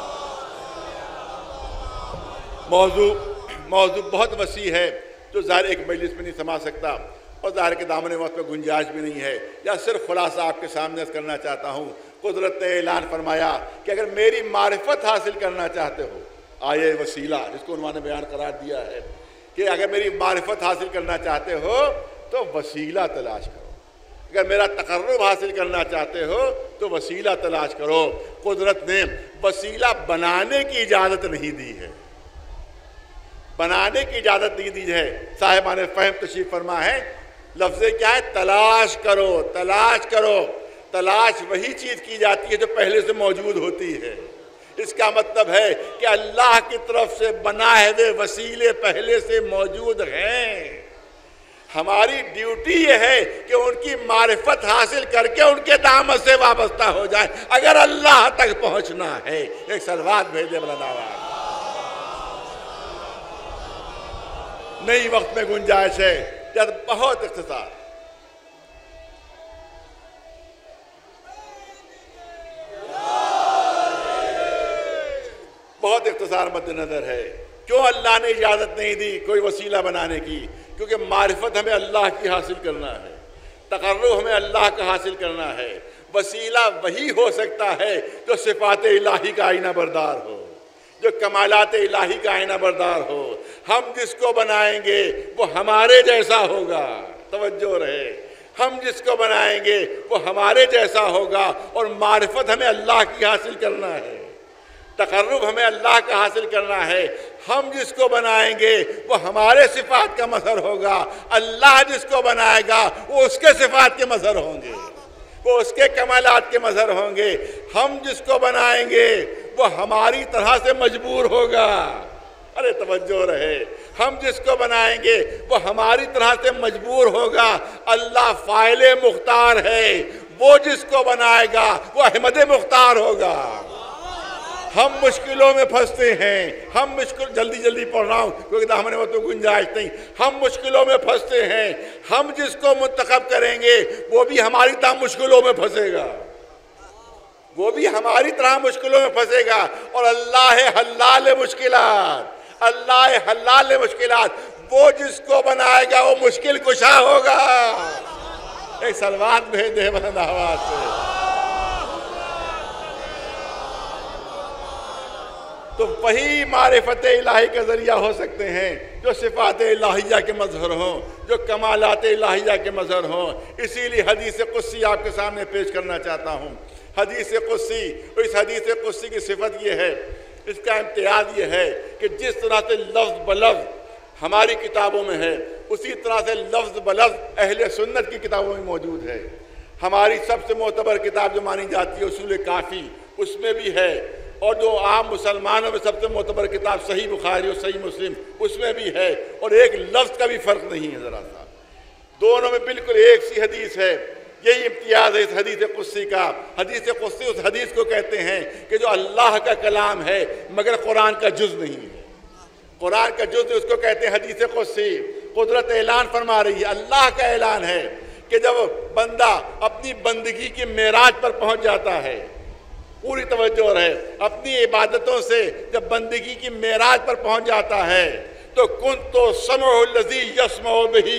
موضوع بہت وسیع ہے جو ظاہر ایک مجلس میں نہیں سما سکتا، اور ظاہر کے دامن وقت میں گنجائش بھی نہیں ہے۔ یا صرف خلاصہ آپ کے سامنے کرنا چاہتا ہوں، قدرت نے اعلان فرمایا کہ اگر میری معرفت حاصل کرنا چاہتے ہو، آیے وسیلہ جس کو عنوان بیان قرار دیا ہے کہ اگر میری معرفت حاصل کرنا چاہتے ہو تو وسیلہ تلاش کرو، اگر میرا تقرب حاصل کرنا چاہتے ہو تو وسیلہ تلاش کرو۔ قدرت نے وسیلہ بنانے کی اجازت نہیں دی ہے، بنانے کی اجازت نہیں دی ہے۔ صاحبان فہم تشریف فرما ہے، لفظ کیا ہے؟ تلاش کرو، تلاش کرو۔ تلاش وہی چیز کی جاتی ہے جو پہلے سے موجود ہوتی ہے۔ اس کا مطلب ہے کہ اللہ کی طرف سے بنائے ہوئے وسیلے پہلے سے موجود ہیں۔ ہماری ڈیوٹی یہ ہے کہ ان کی معرفت حاصل کر کے ان کے دامن سے وابستہ ہو جائے اگر اللہ تک پہنچنا ہے۔ ایک صلوات بھیجے بلند آواز۔ نئی وقت میں گنجائش ہے، جب بہت اختصار مد نظر ہے۔ کیوں اللہ نے اجازت نہیں دی کوئی وسیلہ بنانے کی؟ کیونکہ معرفت ہمیں اللہ کی حاصل کرنا ہے، تقرب ہمیں اللہ کا حاصل کرنا ہے۔ وسیلہ وہی ہو سکتا ہے جو صفات الہی کا آئینہ بردار ہو، جو کمالات الہی کا آئینہ بردار ہو۔ ہم جس کو بنائیں گے وہ ہمارے جیسا ہوگا، توجہ رہے، ہم جس کو بنائیں گے وہ ہمارے جیسا ہوگا، اور معرفت ہمیں اللہ کی حاصل کرنا ہے، تقرب ہمیں اللہ کا حاصل کرنا ہے۔ ہم جس کو بنائیں گے وہ ہمارے صفات کا مظہر ہوگا، اللہ جس کو بنائے گا وہ اس کے صفات کے مظہر ہوں گے، وہ اس کے کمالات کے مظہر ہوں گے۔ ہم جس کو بنائیں گے وہ ہماری طرح سے مجبور ہوگا، ارے توجہ رہے، ہم جس کو بنائیں گے وہ ہماری طرح سے مجبور ہوگا۔ اللہ فاعل مختار ہے، وہ جس کو بنائے گا وہ احمد مختار ہوگا۔ ہم مشکلوں میں پھنستے ہیں، ہم جلدی پڑھ رہا ہوں کیونکہ دامن میں تو گنجائش نہیں۔ ہم مشکلوں میں پھنستے ہیں، ہم جس کو منتخب کریں گے وہ بھی ہماری طرح مشکلوں میں پھنسے گا، وہ بھی ہماری طرح مشکلوں میں پھنسے گا۔ اور اللہ ہے حلال مشکلات، اللہ ہے حلال مشکلات، وہ جس کو بنائے گا وہ مشکل کشا ہوگا۔ ایک صلوات بھیج دے بلند آواز سے۔ تو وہی معرفت الہی کا ذریعہ ہو سکتے ہیں جو صفات الہیہ کے مظہر ہوں، جو کمالات الہیہ کے مظہر ہوں۔ اسی لیے حدیث قدسی آپ کے سامنے پیش کرنا چاہتا ہوں۔ حدیث قدسی، اور اس حدیث قدسی کی صفت یہ ہے، اس کا امتیاز یہ ہے کہ جس طرح سے لفظ بلفظ ہماری کتابوں میں ہے، اسی طرح سے لفظ بلفظ اہل سنت کی کتابوں میں موجود ہے۔ ہماری سب سے معتبر کتاب جو مانی جاتی ہے اصول کافی، اس میں بھی ہے، اور جو عام مسلمانوں میں سب سے معتبر کتاب صحیح بخاری اور صحیح مسلم، اس میں بھی ہے، اور ایک لفظ کا بھی فرق نہیں ہے ذرا سا، دونوں میں بالکل ایک سی حدیث ہے۔ یہی امتیاز ہے اس حدیث قدسی کا۔ حدیث قدسی اس حدیث کو کہتے ہیں کہ جو اللہ کا کلام ہے مگر قرآن کا جز نہیں ہے، قرآن کا جز اس کو کہتے ہیں حدیث قدسی۔ قدرت اعلان فرما رہی ہے، اللہ کا اعلان ہے کہ جب بندہ اپنی بندگی کی معراج پر پہنچ جاتا ہے، پوری توجہ رہے، اپنی عبادتوں سے جب بندگی کی معراج پر پہنچ جاتا ہے تو کنت سمع الذی یسمع بہ،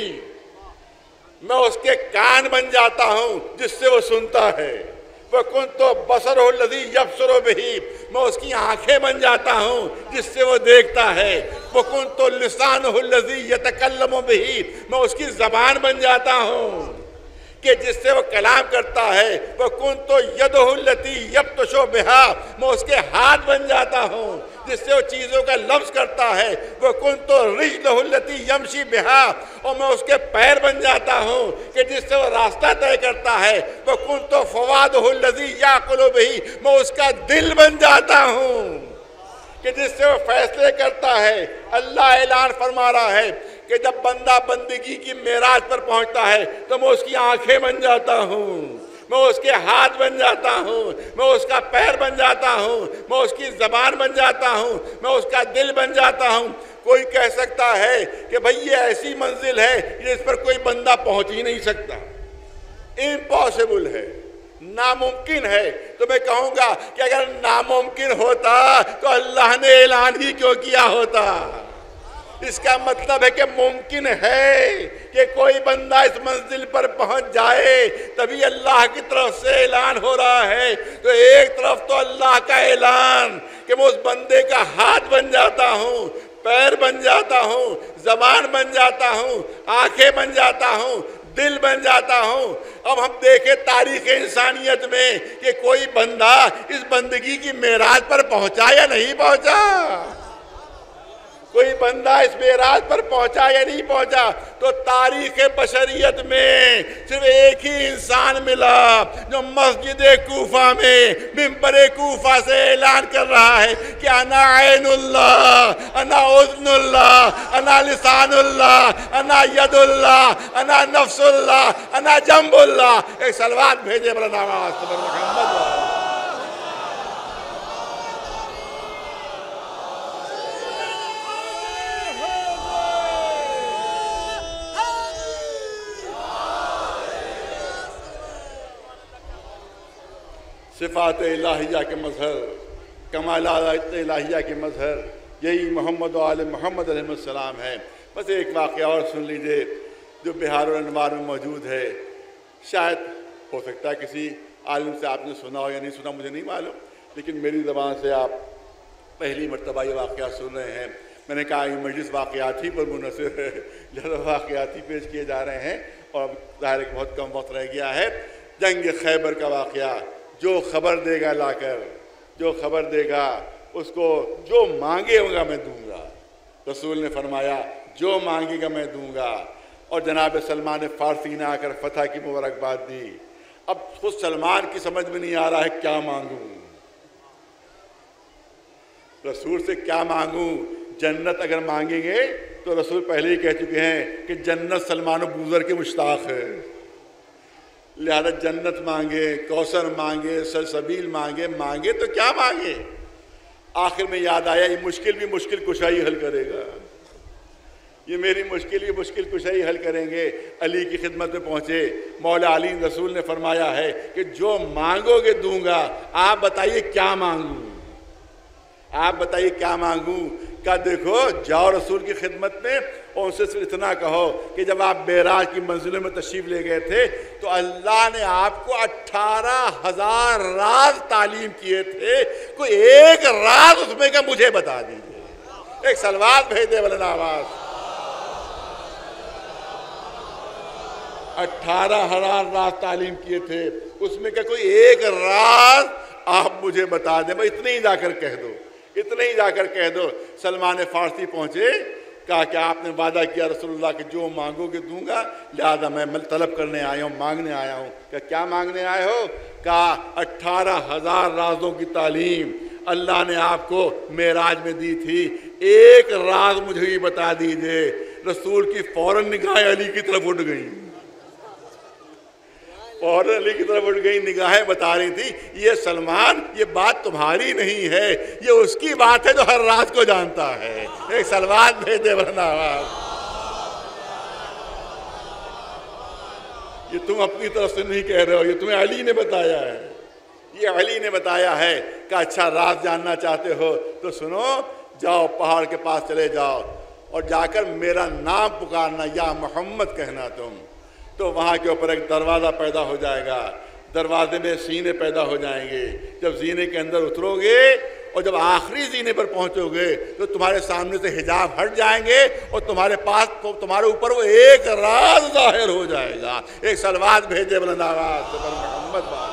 میں اس کے کان بن جاتا ہوں جس سے وہ سنتا ہے۔ وکنت بصرہ الذی یبصر بہ، میں اس کی آنکھیں بن جاتا ہوں جس سے وہ دیکھتا ہے۔ وکنت لسانہ الذی یتکلم بہ، میں اس کی زبان بن جاتا ہوں کہ جس سے وہ کلام کرتا ہے۔ وکنت یدہ التی یبطش بہا، میں اس کے ہاتھ بن جاتا ہوں جس سے وہ چیزوں کا لمس کرتا ہے۔ وکنت رجلہ التی یمشی بہا، اور میں اس کے پیر بن جاتا ہوں کہ جس سے وہ راستہ طے کرتا ہے۔ وکنت فؤادہ الذی یعقل بہ، میں اس کا دل بن جاتا ہوں کہ جس سے وہ فیصلے کرتا ہے۔ اللہ اعلان فرما رہا ہے کہ جب بندہ بندگی کی معراج پر پہنچتا ہے تو میں اس کی آنکھیں بن جاتا ہوں، میں اس کے ہاتھ بن جاتا ہوں، میں اس کا پیر بن جاتا ہوں، میں اس کی زبان بن جاتا ہوں، میں اس کا دل بن جاتا ہوں۔ کوئی کہہ سکتا ہے کہ بھئی یہ ایسی منزل ہے جس پر کوئی بندہ پہنچ ہی نہیں سکتا، امپاسبل ہے، ناممکن ہے۔ تو میں کہوں گا کہ اگر ناممکن ہوتا تو اللہ نے اعلان ہی کیوں کیا ہوتا؟ اس کا مطلب ہے کہ ممکن ہے کہ کوئی بندہ اس منزل پر پہنچ جائے، تبھی اللہ کی طرف سے اعلان ہو رہا ہے۔ تو ایک طرف تو اللہ کا اعلان کہ میں اس بندے کا ہاتھ بن جاتا ہوں، پیر بن جاتا ہوں، زبان بن جاتا ہوں، آنکھیں بن جاتا ہوں، دل بن جاتا ہوں۔ اب ہم دیکھیں تاریخ انسانیت میں کہ کوئی بندہ اس بندگی کی معراج پر پہنچا یا نہیں پہنچا، کوئی بندہ اس معراج پر پہنچا یا نہیں پہنچا۔ تو تاریخ بشریت میں صرف ایک ہی انسان ملا جو مسجد کوفہ میں منبر کوفہ سے اعلان کر رہا ہے کہ انا عین اللہ، انا اذن اللہ، انا لسان اللہ، انا ید اللہ، انا نفس اللہ، انا جنب اللہ۔ ایک صلوات بھیجے بلند آواز سے محمد۔ صفات الہیہ کے مظہر، کمالات الہیہ کے مظہر، یہی محمد و آل محمد علیہ السلام ہے۔ بس ایک واقعہ اور سن لیجئے جو بہار الانوار میں موجود ہے، شاید ہو سکتا ہے کسی عالم سے آپ نے سنا ہو یا نہیں سنا، مجھے نہیں معلوم، لیکن میری زبان سے آپ پہلی مرتبہ یہ واقعہ سن رہے ہیں۔ میں نے کہا یہ مجلس واقعات ہی پر منحصر ہے، لہذا واقعات ہی پیش کیے جا رہے ہیں، اور ظاہر ہے کہ بہت کم وقت رہ گیا ہے۔ جنگ خیبر کا واقعہ، جو خبر دے گا لا کر، جو خبر دے گا اس کو جو مانگے گا میں دوں گا، رسول نے فرمایا جو مانگے گا میں دوں گا۔ اور جناب سلمان فارسی نے آ کر فتح کی مبارکباد دی۔ اب خود سلمان کی سمجھ میں نہیں آ رہا ہے کیا مانگوں، رسول سے کیا مانگوں۔ جنت اگر مانگیں گے تو رسول پہلے ہی کہہ چکے ہیں کہ جنت سلمان و بوذر کے مشتاق ہے، لہذا جنت مانگے، کوثر مانگے، سلسبیل مانگے تو کیا مانگے۔ آخر میں یاد آیا یہ مشکل بھی مشکل کشائی حل کرے گا، یہ میری مشکل بھی مشکل کشائی حل کریں گے۔ علی کی خدمت میں پہنچے، مولا علی رسول نے فرمایا ہے کہ جو مانگو گے دوں گا، آپ بتائیے کیا مانگوں۔ آپ بتائیے کیا مانگوں؟ کہا دیکھو جاؤ رسول کی خدمت میں اور ان سے صرف اتنا کہو کہ جب آپ معراج کی منزلوں میں تشریف لے گئے تھے تو اللہ نے آپ کو 18,000 راز تعلیم کیے تھے، کوئی ایک راز اس میں کا مجھے بتا دیجئے۔ ایک صلوات بھیج دے بلند آواز۔ 18,000 راز تعلیم کیے تھے، اس میں کا کوئی ایک راز آپ مجھے بتا دیں، بس اتنے ہی جا کر کہہ دو، اتنے ہی جا کر کہہ دو۔ سلمان فارسی پہنچے، کہا کہ آپ نے وعدہ کیا رسول اللہ کہ جو مانگو گے دوں گا، لہذا میں طلب کرنے آیا ہوں، مانگنے آیا ہوں۔ کہ کیا مانگنے آئے ہو؟ کہا 18,000 رازوں کی تعلیم اللہ نے آپ کو معراج میں دی تھی، ایک راز مجھے ہی بتا دیجئے۔ رسول کی فوراً نگاہیں علی کی طرف اٹھ گئیں، اور علی کی طرف اٹھ گئی، نگاہیں بتا رہی تھی یہ سلمان یہ بات تمہاری نہیں ہے، یہ اس کی بات ہے جو ہر راز کو جانتا ہے۔ ایک صلوات بھیج دے ورنہ آواز۔ یہ تم اپنی طرف سے نہیں کہہ رہے ہو، یہ تمہیں علی نے بتایا ہے، یہ علی نے بتایا ہے کہ اچھا راز جاننا چاہتے ہو تو سنو، جاؤ پہاڑ کے پاس چلے جاؤ اور جا کر میرا نام پکارنا، یا محمد کہنا تم، تو وہاں کے اوپر ایک دروازہ پیدا ہو جائے گا، دروازے میں زینے پیدا ہو جائیں گے۔ جب زینے کے اندر اترو گے اور جب آخری زینے پر پہنچو گے تو تمہارے سامنے سے حجاب ہٹ جائیں گے اور تمہارے پاس تمہارے اوپر وہ ایک راز ظاہر ہو جائے گا۔ ایک صلوات بھیجے بلند آواز سے پر محمد والے۔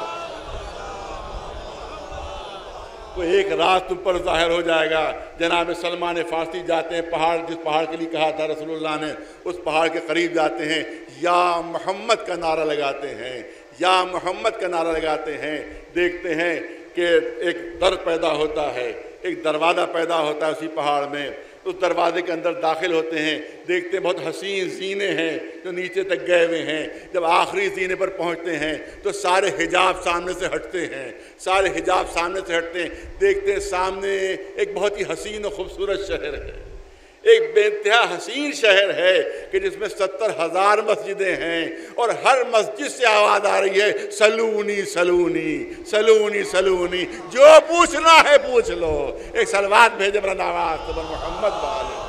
وہ ایک راز تم پر ظاہر ہو جائے گا۔ جناب سلمان فارسی جاتے ہیں پہاڑ، جس پہاڑ کے لیے کہا تھا رسول اللہ نے، اس پہاڑ کے قریب جاتے ہیں، یا محمد کا نعرہ لگاتے ہیں، یا محمد کا نعرہ لگاتے ہیں۔ دیکھتے ہیں کہ ایک در پیدا ہوتا ہے، ایک دروازہ پیدا ہوتا ہے اسی پہاڑ میں۔ اس دروازے کے اندر داخل ہوتے ہیں، دیکھتے ہیں بہت حسین زینے ہیں جو نیچے تک گئے ہوئے ہیں۔ جب آخری زینے پر پہنچتے ہیں تو سارے حجاب سامنے سے ہٹتے ہیں، سارے حجاب سامنے سے ہٹتے ہیں۔ دیکھتے ہیں سامنے ایک بہت ہی حسین و خوبصورت شہر ہے، ایک بے انتہا حسین شہر ہے کہ جس میں 70,000 مسجدیں ہیں، اور ہر مسجد سے آواز آ رہی ہے سلونی سلونی سلونی سلونی، جو پوچھنا ہے پوچھ لو۔ ایک صلوات بھیجے بلند آواز سے محمد والے۔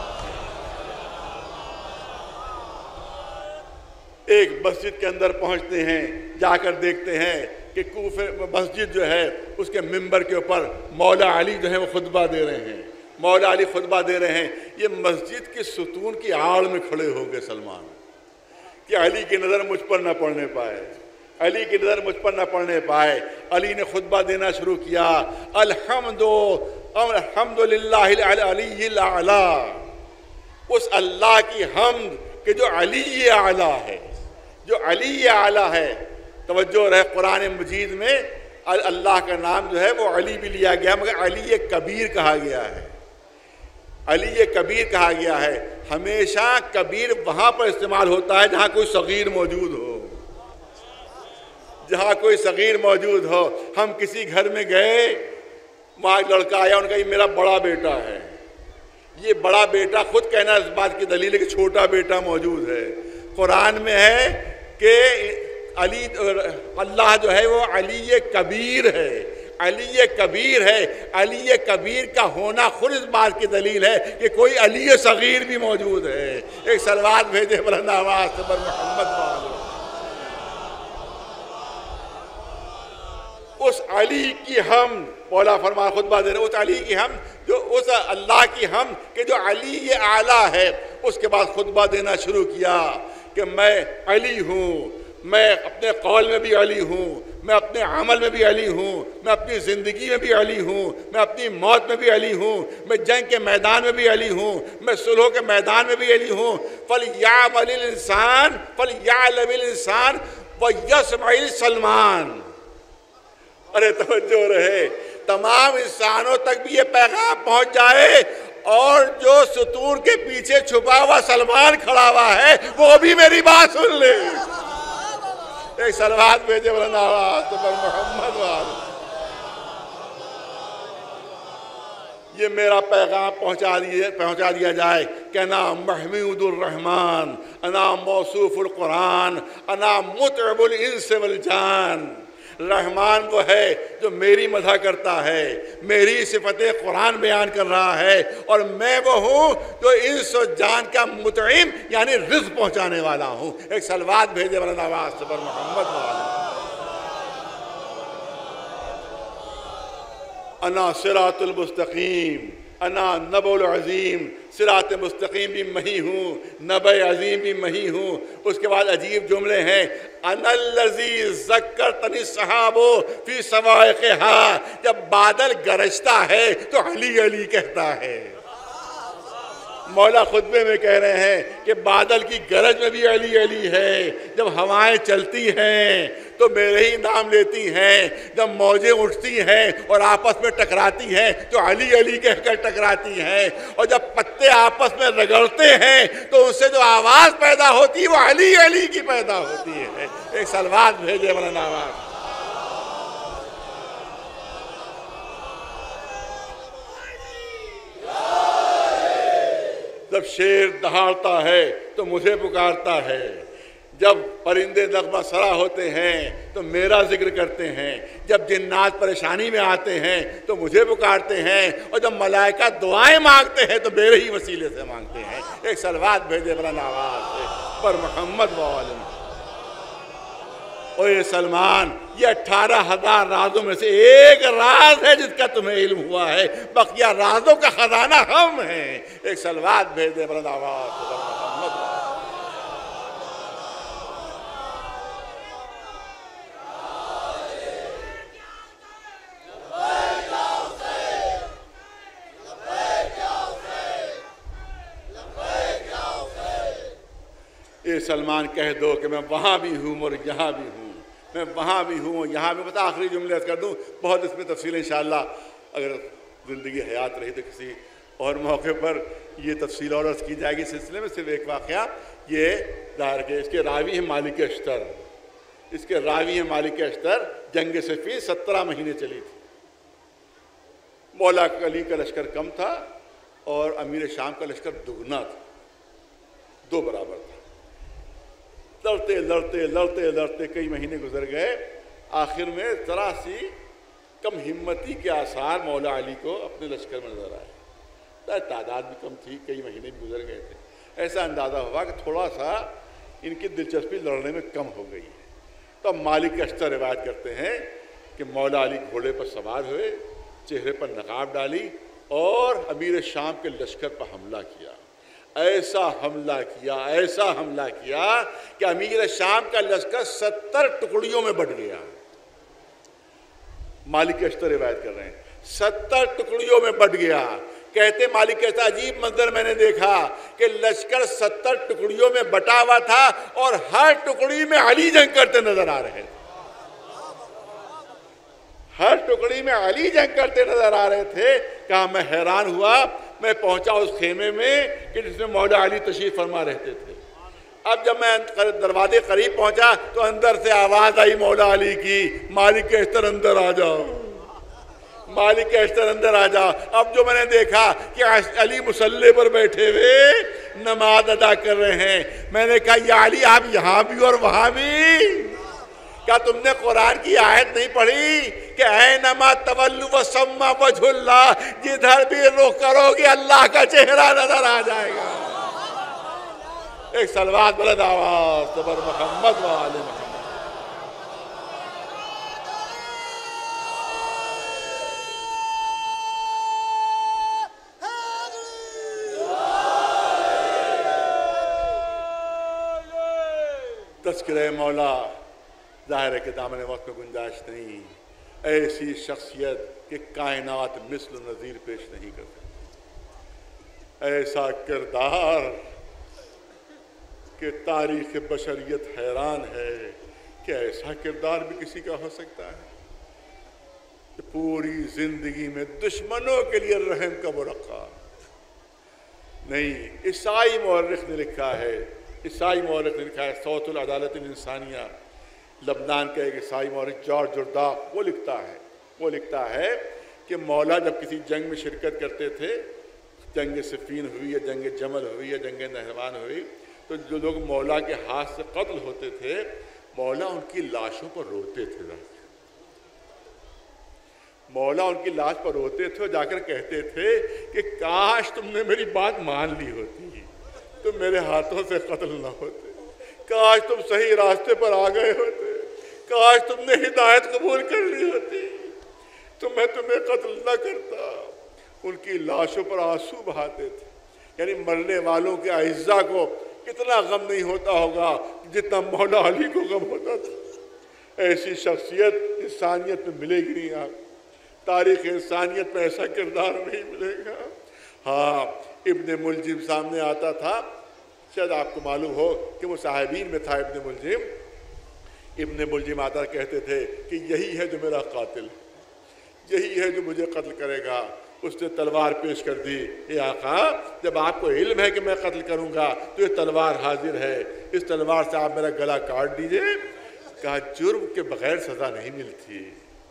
ایک مسجد کے اندر پہنچتے ہیں، جا کر دیکھتے ہیں کہ کوفہ مسجد جو ہے اس کے ممبر کے اوپر مولا علی جو ہے وہ خطبہ دے رہے ہیں، مولا علی خطبہ دے رہے ہیں۔ یہ مسجد کے ستون کی آڑ میں کھڑے ہو گئے سلمان، کہ علی کی نظر مجھ پر نہ پڑنے پائے، علی کی نظر مجھ پر نہ پڑنے پائے۔ علی نے خطبہ دینا شروع کیا، الحمد للہ العلی الاعلی، اس اللہ کی حمد کہ جو علی اعلیٰ ہے، جو علی اعلیٰ ہے۔ توجہ رہے قرآن مجید میں اللہ کا نام جو ہے وہ علی بھی لیا گیا، مگر علی کبیر کہا گیا ہے، علی کبیر کہا گیا ہے۔ ہمیشہ کبیر وہاں پر استعمال ہوتا ہے جہاں کوئی صغیر موجود ہو، جہاں کوئی صغیر موجود ہو۔ ہم کسی گھر میں گئے، وہاں ایک لڑکا آیا، ان کا یہ میرا بڑا بیٹا ہے۔ یہ بڑا بیٹا خود کہنا اس بات کی دلیل ہے کہ چھوٹا بیٹا موجود ہے۔ قرآن میں ہے کہ علی اللہ جو ہے وہ علی کبیر ہے، علی کبیر ہے۔ علی کبیر کا ہونا خود اس بات کی دلیل ہے کہ کوئی علی صغیر بھی موجود ہے۔ ایک صلوات بھیجے بلند آواز سے پر محمد والے۔ اس علی کی حمد، مولا فرمان خطبہ دے رہے، اس علی کی حمد، جو اس اللہ کی حمد کہ جو علی یہ اعلیٰ ہے۔ اس کے بعد خطبہ دینا شروع کیا کہ میں علی ہوں، میں اپنے قول میں بھی علی ہوں، میں اپنے عمل میں بھی علی ہوں، میں اپنی زندگی میں بھی علی ہوں، میں اپنی موت میں بھی علی ہوں، میں جنگ کے میدان میں بھی علی ہوں، میں صلح کے میدان میں بھی علی ہوں۔ فَلْيَعْمَلِ الْإِنسَانُ فَلْيَعْلَمِ الْإِنسَانُ وَيَسْمَعِ السَّلْمَانُ۔ ارے توجہ رہے، تمام انسانوں تک بھی یہ پیغام پہنچ جائے، اور جو ستون کے پیچھے چھپا ہوا سلمان کھڑا ہوا ہے وہ بھی میری بات سن لے۔ ایک صلوات بھیجے بلند آواز پر محمد والے۔ یہ میرا پیغام پہنچا دیا جائے کہ انا محمود الرحمن، انا موصوف القرآن، انا متعب الانس والجان، رحمان وہ ہے جو میری مدح کرتا ہے، میری صفت قرآن بیان کر رہا ہے، اور میں وہ ہوں جو انس و جان کا مطعم یعنی رزق پہنچانے والا ہوں۔ ایک صلوات بھیجے والا نواز پر محمد انا صراط المستقیم، انا نبع العظیم، صراط مستقیم بھی میں ہوں، نبع عظیم بھی میں ہوں۔ اس کے بعد عجیب جملے ہیں، انا الذی ذکرتنی الصحاب فی صواعقہا، جب بادل گرجتا ہے تو علی علی کہتا ہے۔ مولا خطبے میں کہہ رہے ہیں کہ بادل کی گرج میں بھی علی علی ہے، جب ہوائیں چلتی ہیں تو میرے ہی نام لیتی ہیں، جب موجیں اٹھتی ہیں اور آپس میں ٹکراتی ہیں تو علی علی کہہ کر ٹکراتی ہیں، اور جب پتے آپس میں رگڑتے ہیں تو ان سے جو آواز پیدا ہوتی ہے وہ علی علی کی پیدا ہوتی ہے۔ ایک صلوات بھیجے مولانا آواز۔ جب شیر دہاڑتا ہے تو مجھے پکارتا ہے، جب پرندے نغمہ سرا ہوتے ہیں تو میرا ذکر کرتے ہیں، جب جنات پریشانی میں آتے ہیں تو مجھے پکارتے ہیں، اور جب ملائکہ دعائیں مانگتے ہیں تو میرے ہی وسیلے سے مانگتے ہیں۔ ایک صلوات بھیجے بلند آواز سے پر محمد وعلم۔ اور یہ سلمان، یہ 18,000 رازوں میں سے ایک راز ہے جس کا تمہیں علم ہوا ہے، بقیہ رازوں کا خزانہ ہم ہیں۔ ایک صلوات بھیج دے بلند آواز سے پر محمد۔ یہ سلمان کہہ دو کہ میں وہاں بھی ہوں اور یہاں بھی ہوں، میں وہاں بھی ہوں یہاں بھی۔ بتا آخری جملے عرض کر دوں، بہت اس میں تفصیل انشاءاللہ اگر زندگی حیات رہی تو کسی اور موقع پر یہ تفصیل اور عرض کی جائے گی۔ سلسلے میں صرف ایک واقعہ یہ ظاہر کہ اس کے راوی ہیں مالک اشتر، اس کے راوی ہیں مالک اشتر۔ جنگ صفین 17 مہینے چلی تھی، مولا علی کا لشکر کم تھا اور امیر شام کا لشکر دگنا تھا، 2 برابر تھا۔ لڑتے لڑتے لڑتے لڑتے کئی مہینے گزر گئے، آخر میں ذرا سی کم ہمتی کے آثار مولا علی کو اپنے لشکر میں نظر آئے۔ تعداد بھی کم تھی، کئی مہینے بھی گزر گئے تھے، ایسا اندازہ ہوا کہ تھوڑا سا ان کی دلچسپی لڑنے میں کم ہو گئی ہے۔ تو اب مالک اشتر روایت کرتے ہیں کہ مولا علی گھوڑے پر سوار ہوئے، چہرے پر نقاب ڈالی اور امیر شام کے لشکر پر حملہ کیا۔ ایسا حملہ کیا کہ امیر شام کا لشکر 70 ٹکڑیوں میں بٹ گیا۔ مالک اشتر روایت کر رہے ہیں 70 ٹکڑیوں میں بٹ گیا۔ کہتے مالک اشتر عجیب منظر میں نے دیکھا کہ لشکر 70 ٹکڑیوں میں بٹا ہوا تھا اور ہر ٹکڑی میں علی جنگ کرتے نظر آ رہے تھے، ہر ٹکڑی میں علی جنگ کرتے نظر آ رہے تھے۔ کہا میں حیران ہوا، میں پہنچا اس خیمے میں کہ جس میں مولا علی تشریف فرما رہتے تھے۔ اب جب میں دروازے قریب پہنچا تو اندر سے آواز آئی مولا علی کی، مالک اشتر اندر آ جاؤ، مالک اشتر اندر آ جاؤ۔ اب جو میں نے دیکھا کہ علی مصلی پر بیٹھے ہوئے نماز ادا کر رہے ہیں، میں نے کہا یا علی آپ یہاں بھی اور وہاں بھی؟ کیا تم نے قرآن کی آیت نہیں پڑھی کہ اینما تولوا وثم وجہ اللہ، جدھر بھی رخ کرو گے اللہ کا چہرہ نظر آ جائے گا۔ ایک صلوات بلند آواز پر محمد وآل محمد۔ تذکرہ مولا ظاہر ہے کہ دامن وقت میں گنجائش نہیں، ایسی شخصیت کہ کائنات مثل نظیر پیش نہیں کر سکتی، ایسا کردار کہ تاریخ بشریت حیران ہے کہ ایسا کردار بھی کسی کا ہو سکتا ہے کہ پوری زندگی میں دشمنوں کے لیے رحم کا مرقع نہیں۔ عیسائی مورخ نے لکھا ہے صوت العدالت الانسانیہ، لبنان کا ایک عیسائی مورخ جارج جرداق، وہ لکھتا ہے کہ مولا جب کسی جنگ میں شرکت کرتے تھے، جنگ صفین ہوئی یا جنگ جمل ہوئی یا جنگ نہروان ہوئی، تو جو لوگ مولا کے ہاتھ سے قتل ہوتے تھے مولا ان کی لاشوں پر روتے تھے، مولا ان کی لاش پر روتے تھے اور جا کر کہتے تھے کہ کاش تم نے میری بات مان لی ہوتی، تم میرے ہاتھوں سے قتل نہ ہوتے، کاش تم صحیح راستے پر آ گئے ہوتے، کاش تم نے ہدایت قبول کر لی ہوتی تو میں تمہیں قتل نہ کرتا۔ ان کی لاشوں پر آنسو بہاتے تھے، یعنی مرنے والوں کے اعزاء کو اتنا غم نہیں ہوتا ہوگا جتنا مولا علی کو غم ہوتا تھا۔ ایسی شخصیت انسانیت میں ملے گی نہیں، آپ تاریخ انسانیت میں ایسا کردار نہیں ملے گا۔ ہاں، ابن ملجم سامنے آتا تھا، شاید آپ کو معلوم ہو کہ وہ صاحبین میں تھا ابن ملجم۔ ابن ملجم آتا کہتے تھے کہ یہی ہے جو میرا قاتل ہے، یہی ہے جو مجھے قتل کرے گا۔ اس نے تلوار پیش کر دی، اے آقا جب آپ کو علم ہے کہ میں قتل کروں گا تو یہ تلوار حاضر ہے، اس تلوار سے آپ میرا گلا کاٹ دیجئے۔ کہا جرم کے بغیر سزا نہیں ملتی،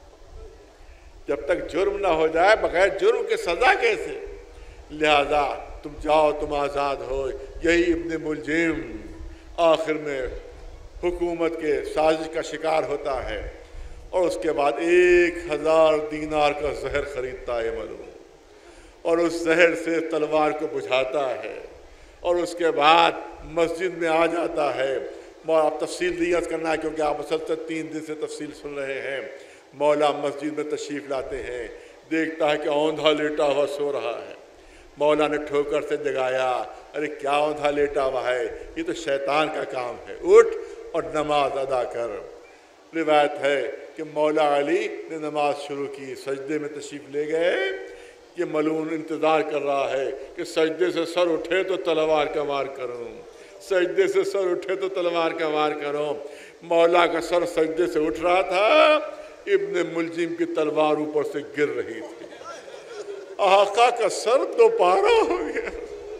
جب تک جرم نہ ہو جائے بغیر جرم کے سزا کیسے؟ لہذا تم جاؤ، تم آزاد ہو۔ یہی ابن ملجم آخر میں حکومت کے سازش کا شکار ہوتا ہے اور اس کے بعد 1000 دینار کا زہر خریدتا ہے ملعون، اور اس زہر سے تلوار کو بجھاتا ہے اور اس کے بعد مسجد میں آ جاتا ہے۔ آپ تفصیل نہیں کرنا ہے کیونکہ آپ مسلسل 3 دن سے تفصیل سن رہے ہیں۔ مولا مسجد میں تشریف لاتے ہیں، دیکھتا ہے کہ اوندھا لیٹا ہوا سو رہا ہے۔ مولا نے ٹھوکر سے جگایا، ارے کیا اوندھا لیٹا ہوا ہے، یہ تو شیطان کا کام ہے، اٹھ اور نماز ادا کر۔ روایت ہے کہ مولا علی نے نماز شروع کی، سجدے میں تشریف لے گئے۔ یہ ملعون انتظار کر رہا ہے کہ سجدے سے سر اٹھے تو تلوار کا وار کروں، سجدے سے سر اٹھے تو تلوار کا وار کروں۔ مولا کا سر سجدے سے اٹھ رہا تھا، ابن ملجم کی تلوار اوپر سے گر رہی تھی۔ آقا کا سر دوپارہ ہو گیا۔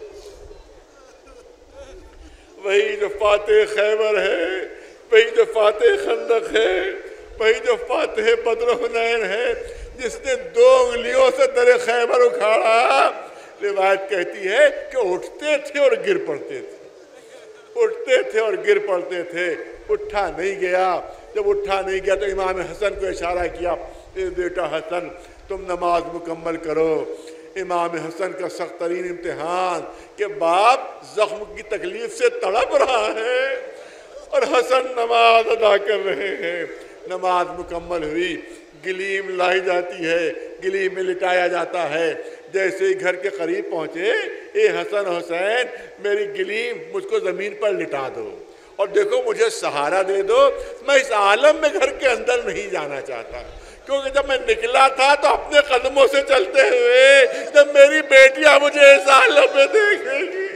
وہی جو فاتح خیبر ہے، وہی جو فاتح خندق ہے، وہی جو فاتح بدر حنین ہے، جس نے 2 انگلیوں سے در خیبر اکھاڑا۔ روایت کہتی ہے کہ اٹھتے تھے اور گر پڑتے تھے، اٹھتے تھے اور گر پڑتے تھے، اٹھا نہیں گیا۔ جب اٹھا نہیں گیا تو امام حسن کو اشارہ کیا، اے بیٹا حسن تم نماز مکمل کرو۔ امام حسن کا سخت ترین امتحان کہ باپ زخم کی تکلیف سے تڑپ رہا ہے اور حسن نماز ادا کر رہے ہیں۔ نماز مکمل ہوئی، گلیم لائی جاتی ہے، گلیم میں لٹایا جاتا ہے۔ جیسے ہی گھر کے قریب پہنچے، اے حسن حسین میری گلیم مجھ کو زمین پر لٹا دو اور دیکھو مجھے سہارا دے دو، میں اس عالم میں گھر کے اندر نہیں جانا چاہتا، کیونکہ جب میں نکلا تھا تو اپنے قدموں سے چلتے ہوئے، جب میری بیٹیاں مجھے اس عالم میں دیکھیں گی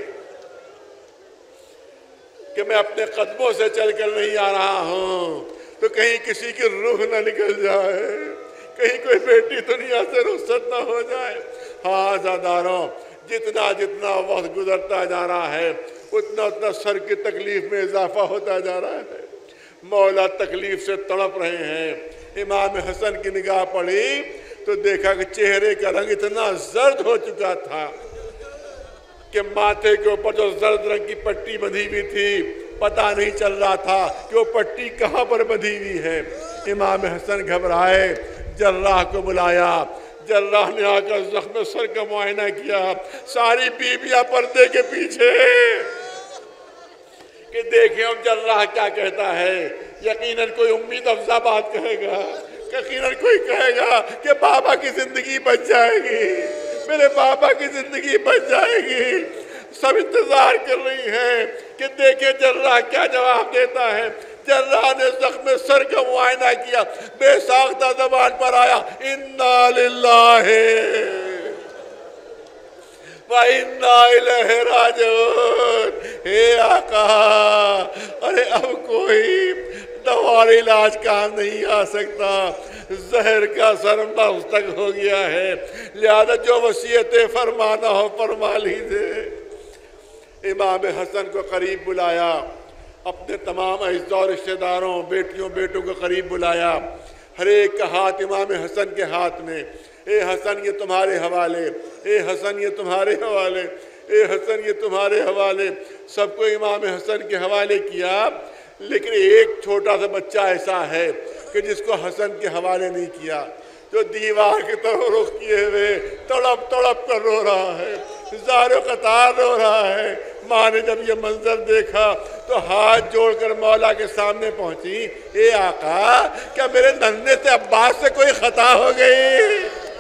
کہ میں اپنے قدموں سے چل کر نہیں آ رہا ہوں تو کہیں کسی کی روح نہ نکل جائے، کہیں کوئی بیٹی دنیا سے رخصت نہ ہو جائے۔ ہاں عزاداروں، جتنا جتنا وقت گزرتا جا رہا ہے اتنا اتنا سر کی تکلیف میں اضافہ ہوتا جا رہا ہے۔ مولا تکلیف سے تڑپ رہے ہیں۔ امام حسن کی نگاہ پڑی تو دیکھا کہ چہرے کا رنگ اتنا زرد ہو چکا تھا کہ ماتھے کے اوپر جو زرد رنگ کی پٹی بندھی ہوئی تھی پتہ نہیں چل رہا تھا کہ وہ پٹی کہاں پر بندھی ہوئی ہے۔ امام حسن گھبرائے، جراح کو بلایا، جراح نے آ کر زخم سر کا معائنہ کیا۔ ساری بیویاں پردے کے پیچھے کہ دیکھیں اب جراح کیا کہتا ہے۔ یقیناً کوئی امید افزا بات کہے گا، یقیناً کوئی کہے گا کہ بابا کی زندگی بچ جائے گی، میرے بابا کی زندگی بچ جائے گی۔ سب انتظار کر رہی ہیں کہ دیکھیں جراح کیا جواب دیتا ہے۔ جراح نے زخم سر کا معائنہ کیا، بے ساختہ زبان پر آیا، اِنَّا لِلَّهِ وَإِنَّا إِلَيْهِ رَاجِعُونَ۔ اے آقا، ارے اب کوئی دوا اور علاج کام نہیں آ سکتا، زہر کا اثر مغز تک ہو گیا ہے، لہذا جو وصیتیں فرمانا ہو فرما لیجیے۔ امام حسن کو قریب بلایا، اپنے تمام اعزاء و رشتہ داروں، بیٹیوں بیٹوں کو قریب بلایا، ہر ایک کا ہاتھ امام حسن کے ہاتھ میں۔ اے حسن یہ تمہارے حوالے، اے حسن یہ تمہارے حوالے، اے حسن یہ تمہارے حوالے۔ سب کو امام حسن کے حوالے کیا، لیکن ایک چھوٹا سا بچہ ایسا ہے کہ جس کو حسن کے حوالے نہیں کیا۔ جو دیوار کی طرف رخ کیے ہوئے تڑپ تڑپ کر رو رہا ہے، زار و قطار رو رہا ہے۔ ماں نے جب یہ منظر دیکھا تو ہاتھ جوڑ کر مولا کے سامنے پہنچی، اے آقا کیا میرے ننھے سے عباس سے کوئی خطا ہو گئی؟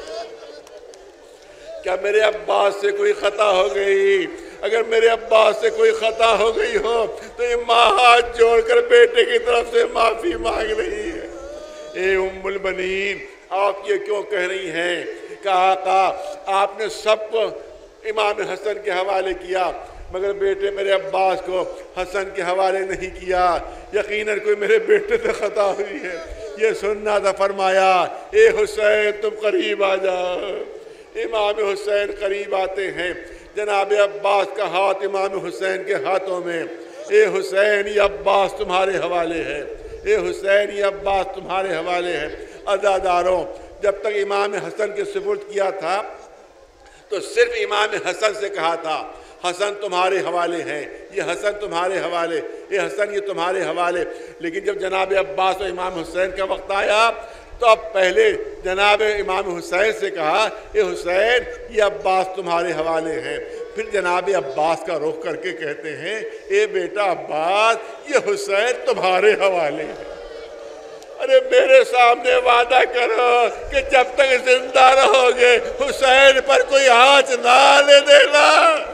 کیا میرے عباس سے کوئی خطا ہو گئی؟ اگر میرے عباس سے کوئی خطا ہو گئی ہو تو یہ ماں ہاتھ جوڑ کر بیٹے کی طرف سے معافی مانگ رہی ہے۔ اے ام البنین، آپ یہ کیوں کہہ رہی ہیں کہ آقا آپ نے سب کو امام حسن کے حوالے کیا مگر بیٹے میرے عباس کو حسن کے حوالے نہیں کیا؟ یقیناً کوئی میرے بیٹے سے خطا ہوئی ہے۔ یہ سننا تھا، فرمایا اے حسین تم قریب آ جاؤ۔ امام حسین قریب آتے ہیں، جناب عباس کا ہاتھ امام حسین کے ہاتھوں میں۔ اے حسین یہ عباس تمہارے حوالے ہے، اے حسین یہ عباس تمہارے حوالے ہے۔ عزاداروں، جب تک امام حسن کے سپرد کیا تھا تو صرف امام حسن سے کہا تھا حسن تمہارے حوالے ہیں، یہ حسن تمہارے حوالے، یہ حسن یہ تمہارے حوالے۔ لیکن جب جناب عباس و امام حسین کا وقت آیا تو اب پہلے جناب امام حسین سے کہا اے حسین یہ عباس تمہارے حوالے ہیں، پھر جناب عباس کا رخ کر کے کہتے ہیں اے بیٹا عباس یہ حسین تمہارے حوالے ہیں۔ ارے میرے سامنے وعدہ کرو کہ جب تک زندہ رہو گے حسین پر کوئی آنچ نہ آنے دینا۔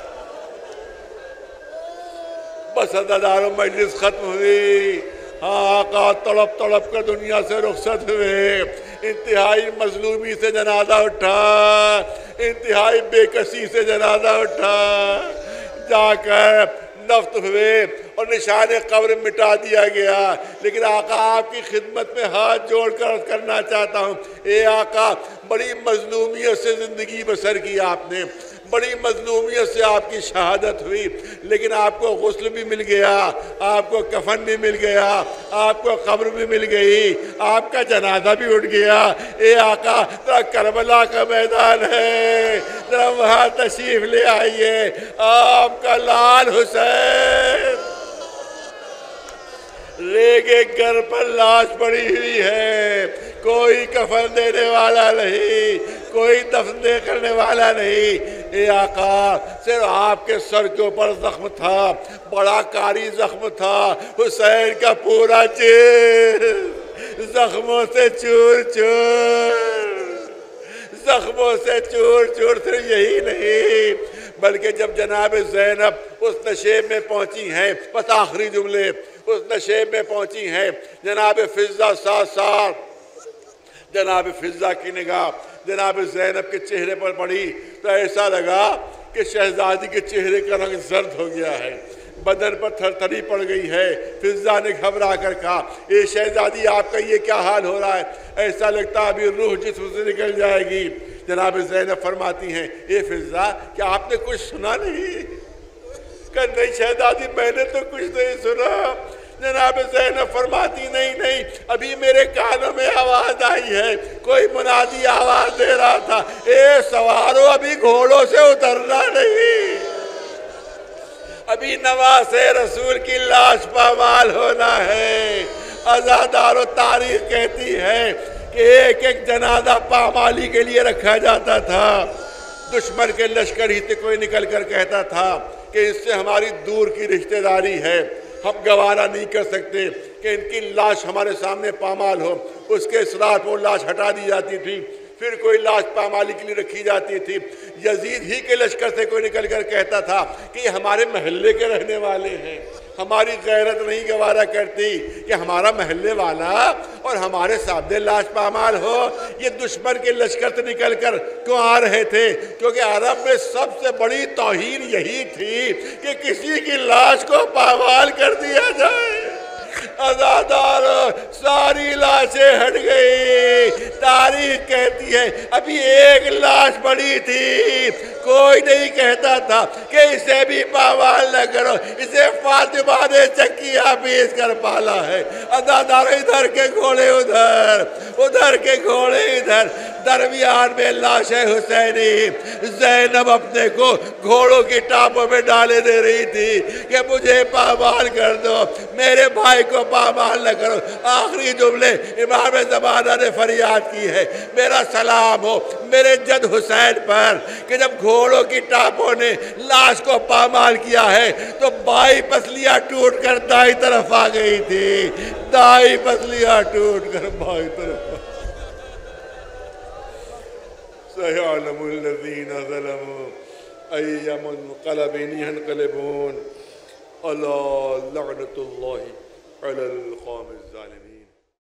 بس عزاداروں مجلس ختم ہوئی، آقا تڑپ تڑپ کر دنیا سے رخصت ہوئے۔ انتہائی مظلومی سے جنازہ اٹھا، انتہائی بے کسی سے جنازہ اٹھا، جا کر دفن ہوئے اور نشان قبر مٹا دیا گیا۔ لیکن آقا آپ کی خدمت میں ہاتھ جوڑ کر عرض کرنا چاہتا ہوں، اے آقا بڑی مظلومیت سے زندگی بسر کی آپ نے، بڑی مظلومیت سے آپ کی شہادت ہوئی، لیکن آپ کو غسل بھی مل گیا، آپ کو کفن بھی مل گیا، آپ کو قبر بھی مل گئی، آپ کا جنازہ بھی اٹھ گیا۔ اے آقا ذرا کربلا کا میدان ہے، ذرا وہاں تشریف لے آئیے، آپ کا لال حسین ریگے گر پر لاش پڑی ہوئی ہے، کوئی کفن دینے والا نہیں، کوئی دفن کرنے والا نہیں۔ اے آقا صرف آپ کے سر کے اوپر زخم تھا، بڑا کاری زخم تھا، حسین کا پورا جسم زخموں سے چور چور، زخموں سے چور چور۔ صرف یہی نہیں بلکہ جب جناب زینب اس نشیب میں پہنچی ہیں، بس آخری جملے، اس نشیب میں پہنچی ہیں، جناب فضہ ساتھ ساتھ، جناب فضہ کی نگاہ جناب زینب کے چہرے پر پڑی تو ایسا لگا کہ شہزادی کے چہرے کا رنگ زرد ہو گیا ہے، بدن پر تھر تھری پڑ گئی ہے۔ فضہ نے گھبرا کر کہا اے شہزادی آپ کا یہ کیا حال ہو رہا ہے؟ ایسا لگتا ہے ابھی روح جسم سے نکل جائے گی۔ جناب زینب فرماتی ہیں اے فضہ کیا آپ نے کچھ سنا نہیں؟ کہ نہیں شہزادی میں نے تو کچھ نہیں سنا۔ جناب زینب فرماتی نہیں ابھی میرے کانوں میں آواز آئی ہے، کوئی منادی آواز دے رہا تھا اے سوارو ابھی گھوڑوں سے اترنا نہیں، ابھی نواز رسول کی لاش پامال ہونا ہے۔ عزادارو تاریخ کہتی ہے کہ ایک ایک جنازہ پامالی کے لیے رکھا جاتا تھا۔ دشمن کے لشکر ہی سے کوئی نکل کر کہتا تھا کہ اس سے ہماری دور کی رشتہ داری ہے، ہم گوارا نہیں کر سکتے کہ ان کی لاش ہمارے سامنے پامال ہو۔ اس کے اصرار پر وہ لاش ہٹا دی جاتی تھی، پھر کوئی لاش پامالی کے لیے رکھی جاتی تھی۔ یزید ہی کے لشکر سے کوئی نکل کر کہتا تھا کہ یہ ہمارے محلے کے رہنے والے ہیں، ہماری غیرت نہیں گوارا کرتی کہ ہمارا محلے والا اور ہمارے سامنے لاش پامال ہو۔ یہ دشمن کے لشکر سے نکل کر کیوں آ رہے تھے؟ کیونکہ عرب میں سب سے بڑی توہین یہی تھی کہ کسی کی لاش کو پامال کر دیا جائے۔ عزادار ساری لاشیں ہٹ گئی۔ تاریخ کہتی ہے ابھی ایک لاش پڑی تھی، کوئی نہیں کہتا تھا کہ اسے بھی پامال نہ کرو، اسے فاطمہ نے چکیاں پیس کر پالا ہے۔ عزادار ادھر کے گھوڑے ادھر، ادھر کے گھوڑے ادھر، درمیان میں لاش حسینی زینب اپنے کو گھوڑوں کی ٹاپوں میں ڈالے دے رہی تھی کہ مجھے پامال کر دو، میرے بھائی کو پامال نہ کرو۔ آخری جملے امام زمانہ نے فریاد کی ہے، میرا سلام ہو میرے جد حسین پر کہ جب گھوڑوں کی ٹاپوں نے لاش کو پامال کیا ہے تو بائیں پسلیاں ٹوٹ کر دائیں طرف آ گئی تھی، دائیں پسلیاں ٹوٹ کر بائیں طرف سَيَعْلَمُ الَّذِينَ ظَلَمُوا أَيَّ مُنْقَلَبٍ يَنْقَلِبُونَ أَلَا لَعْنَةُ اللَّهِ عَلَى الْقَوْمِ الظَّالِمِينَ۔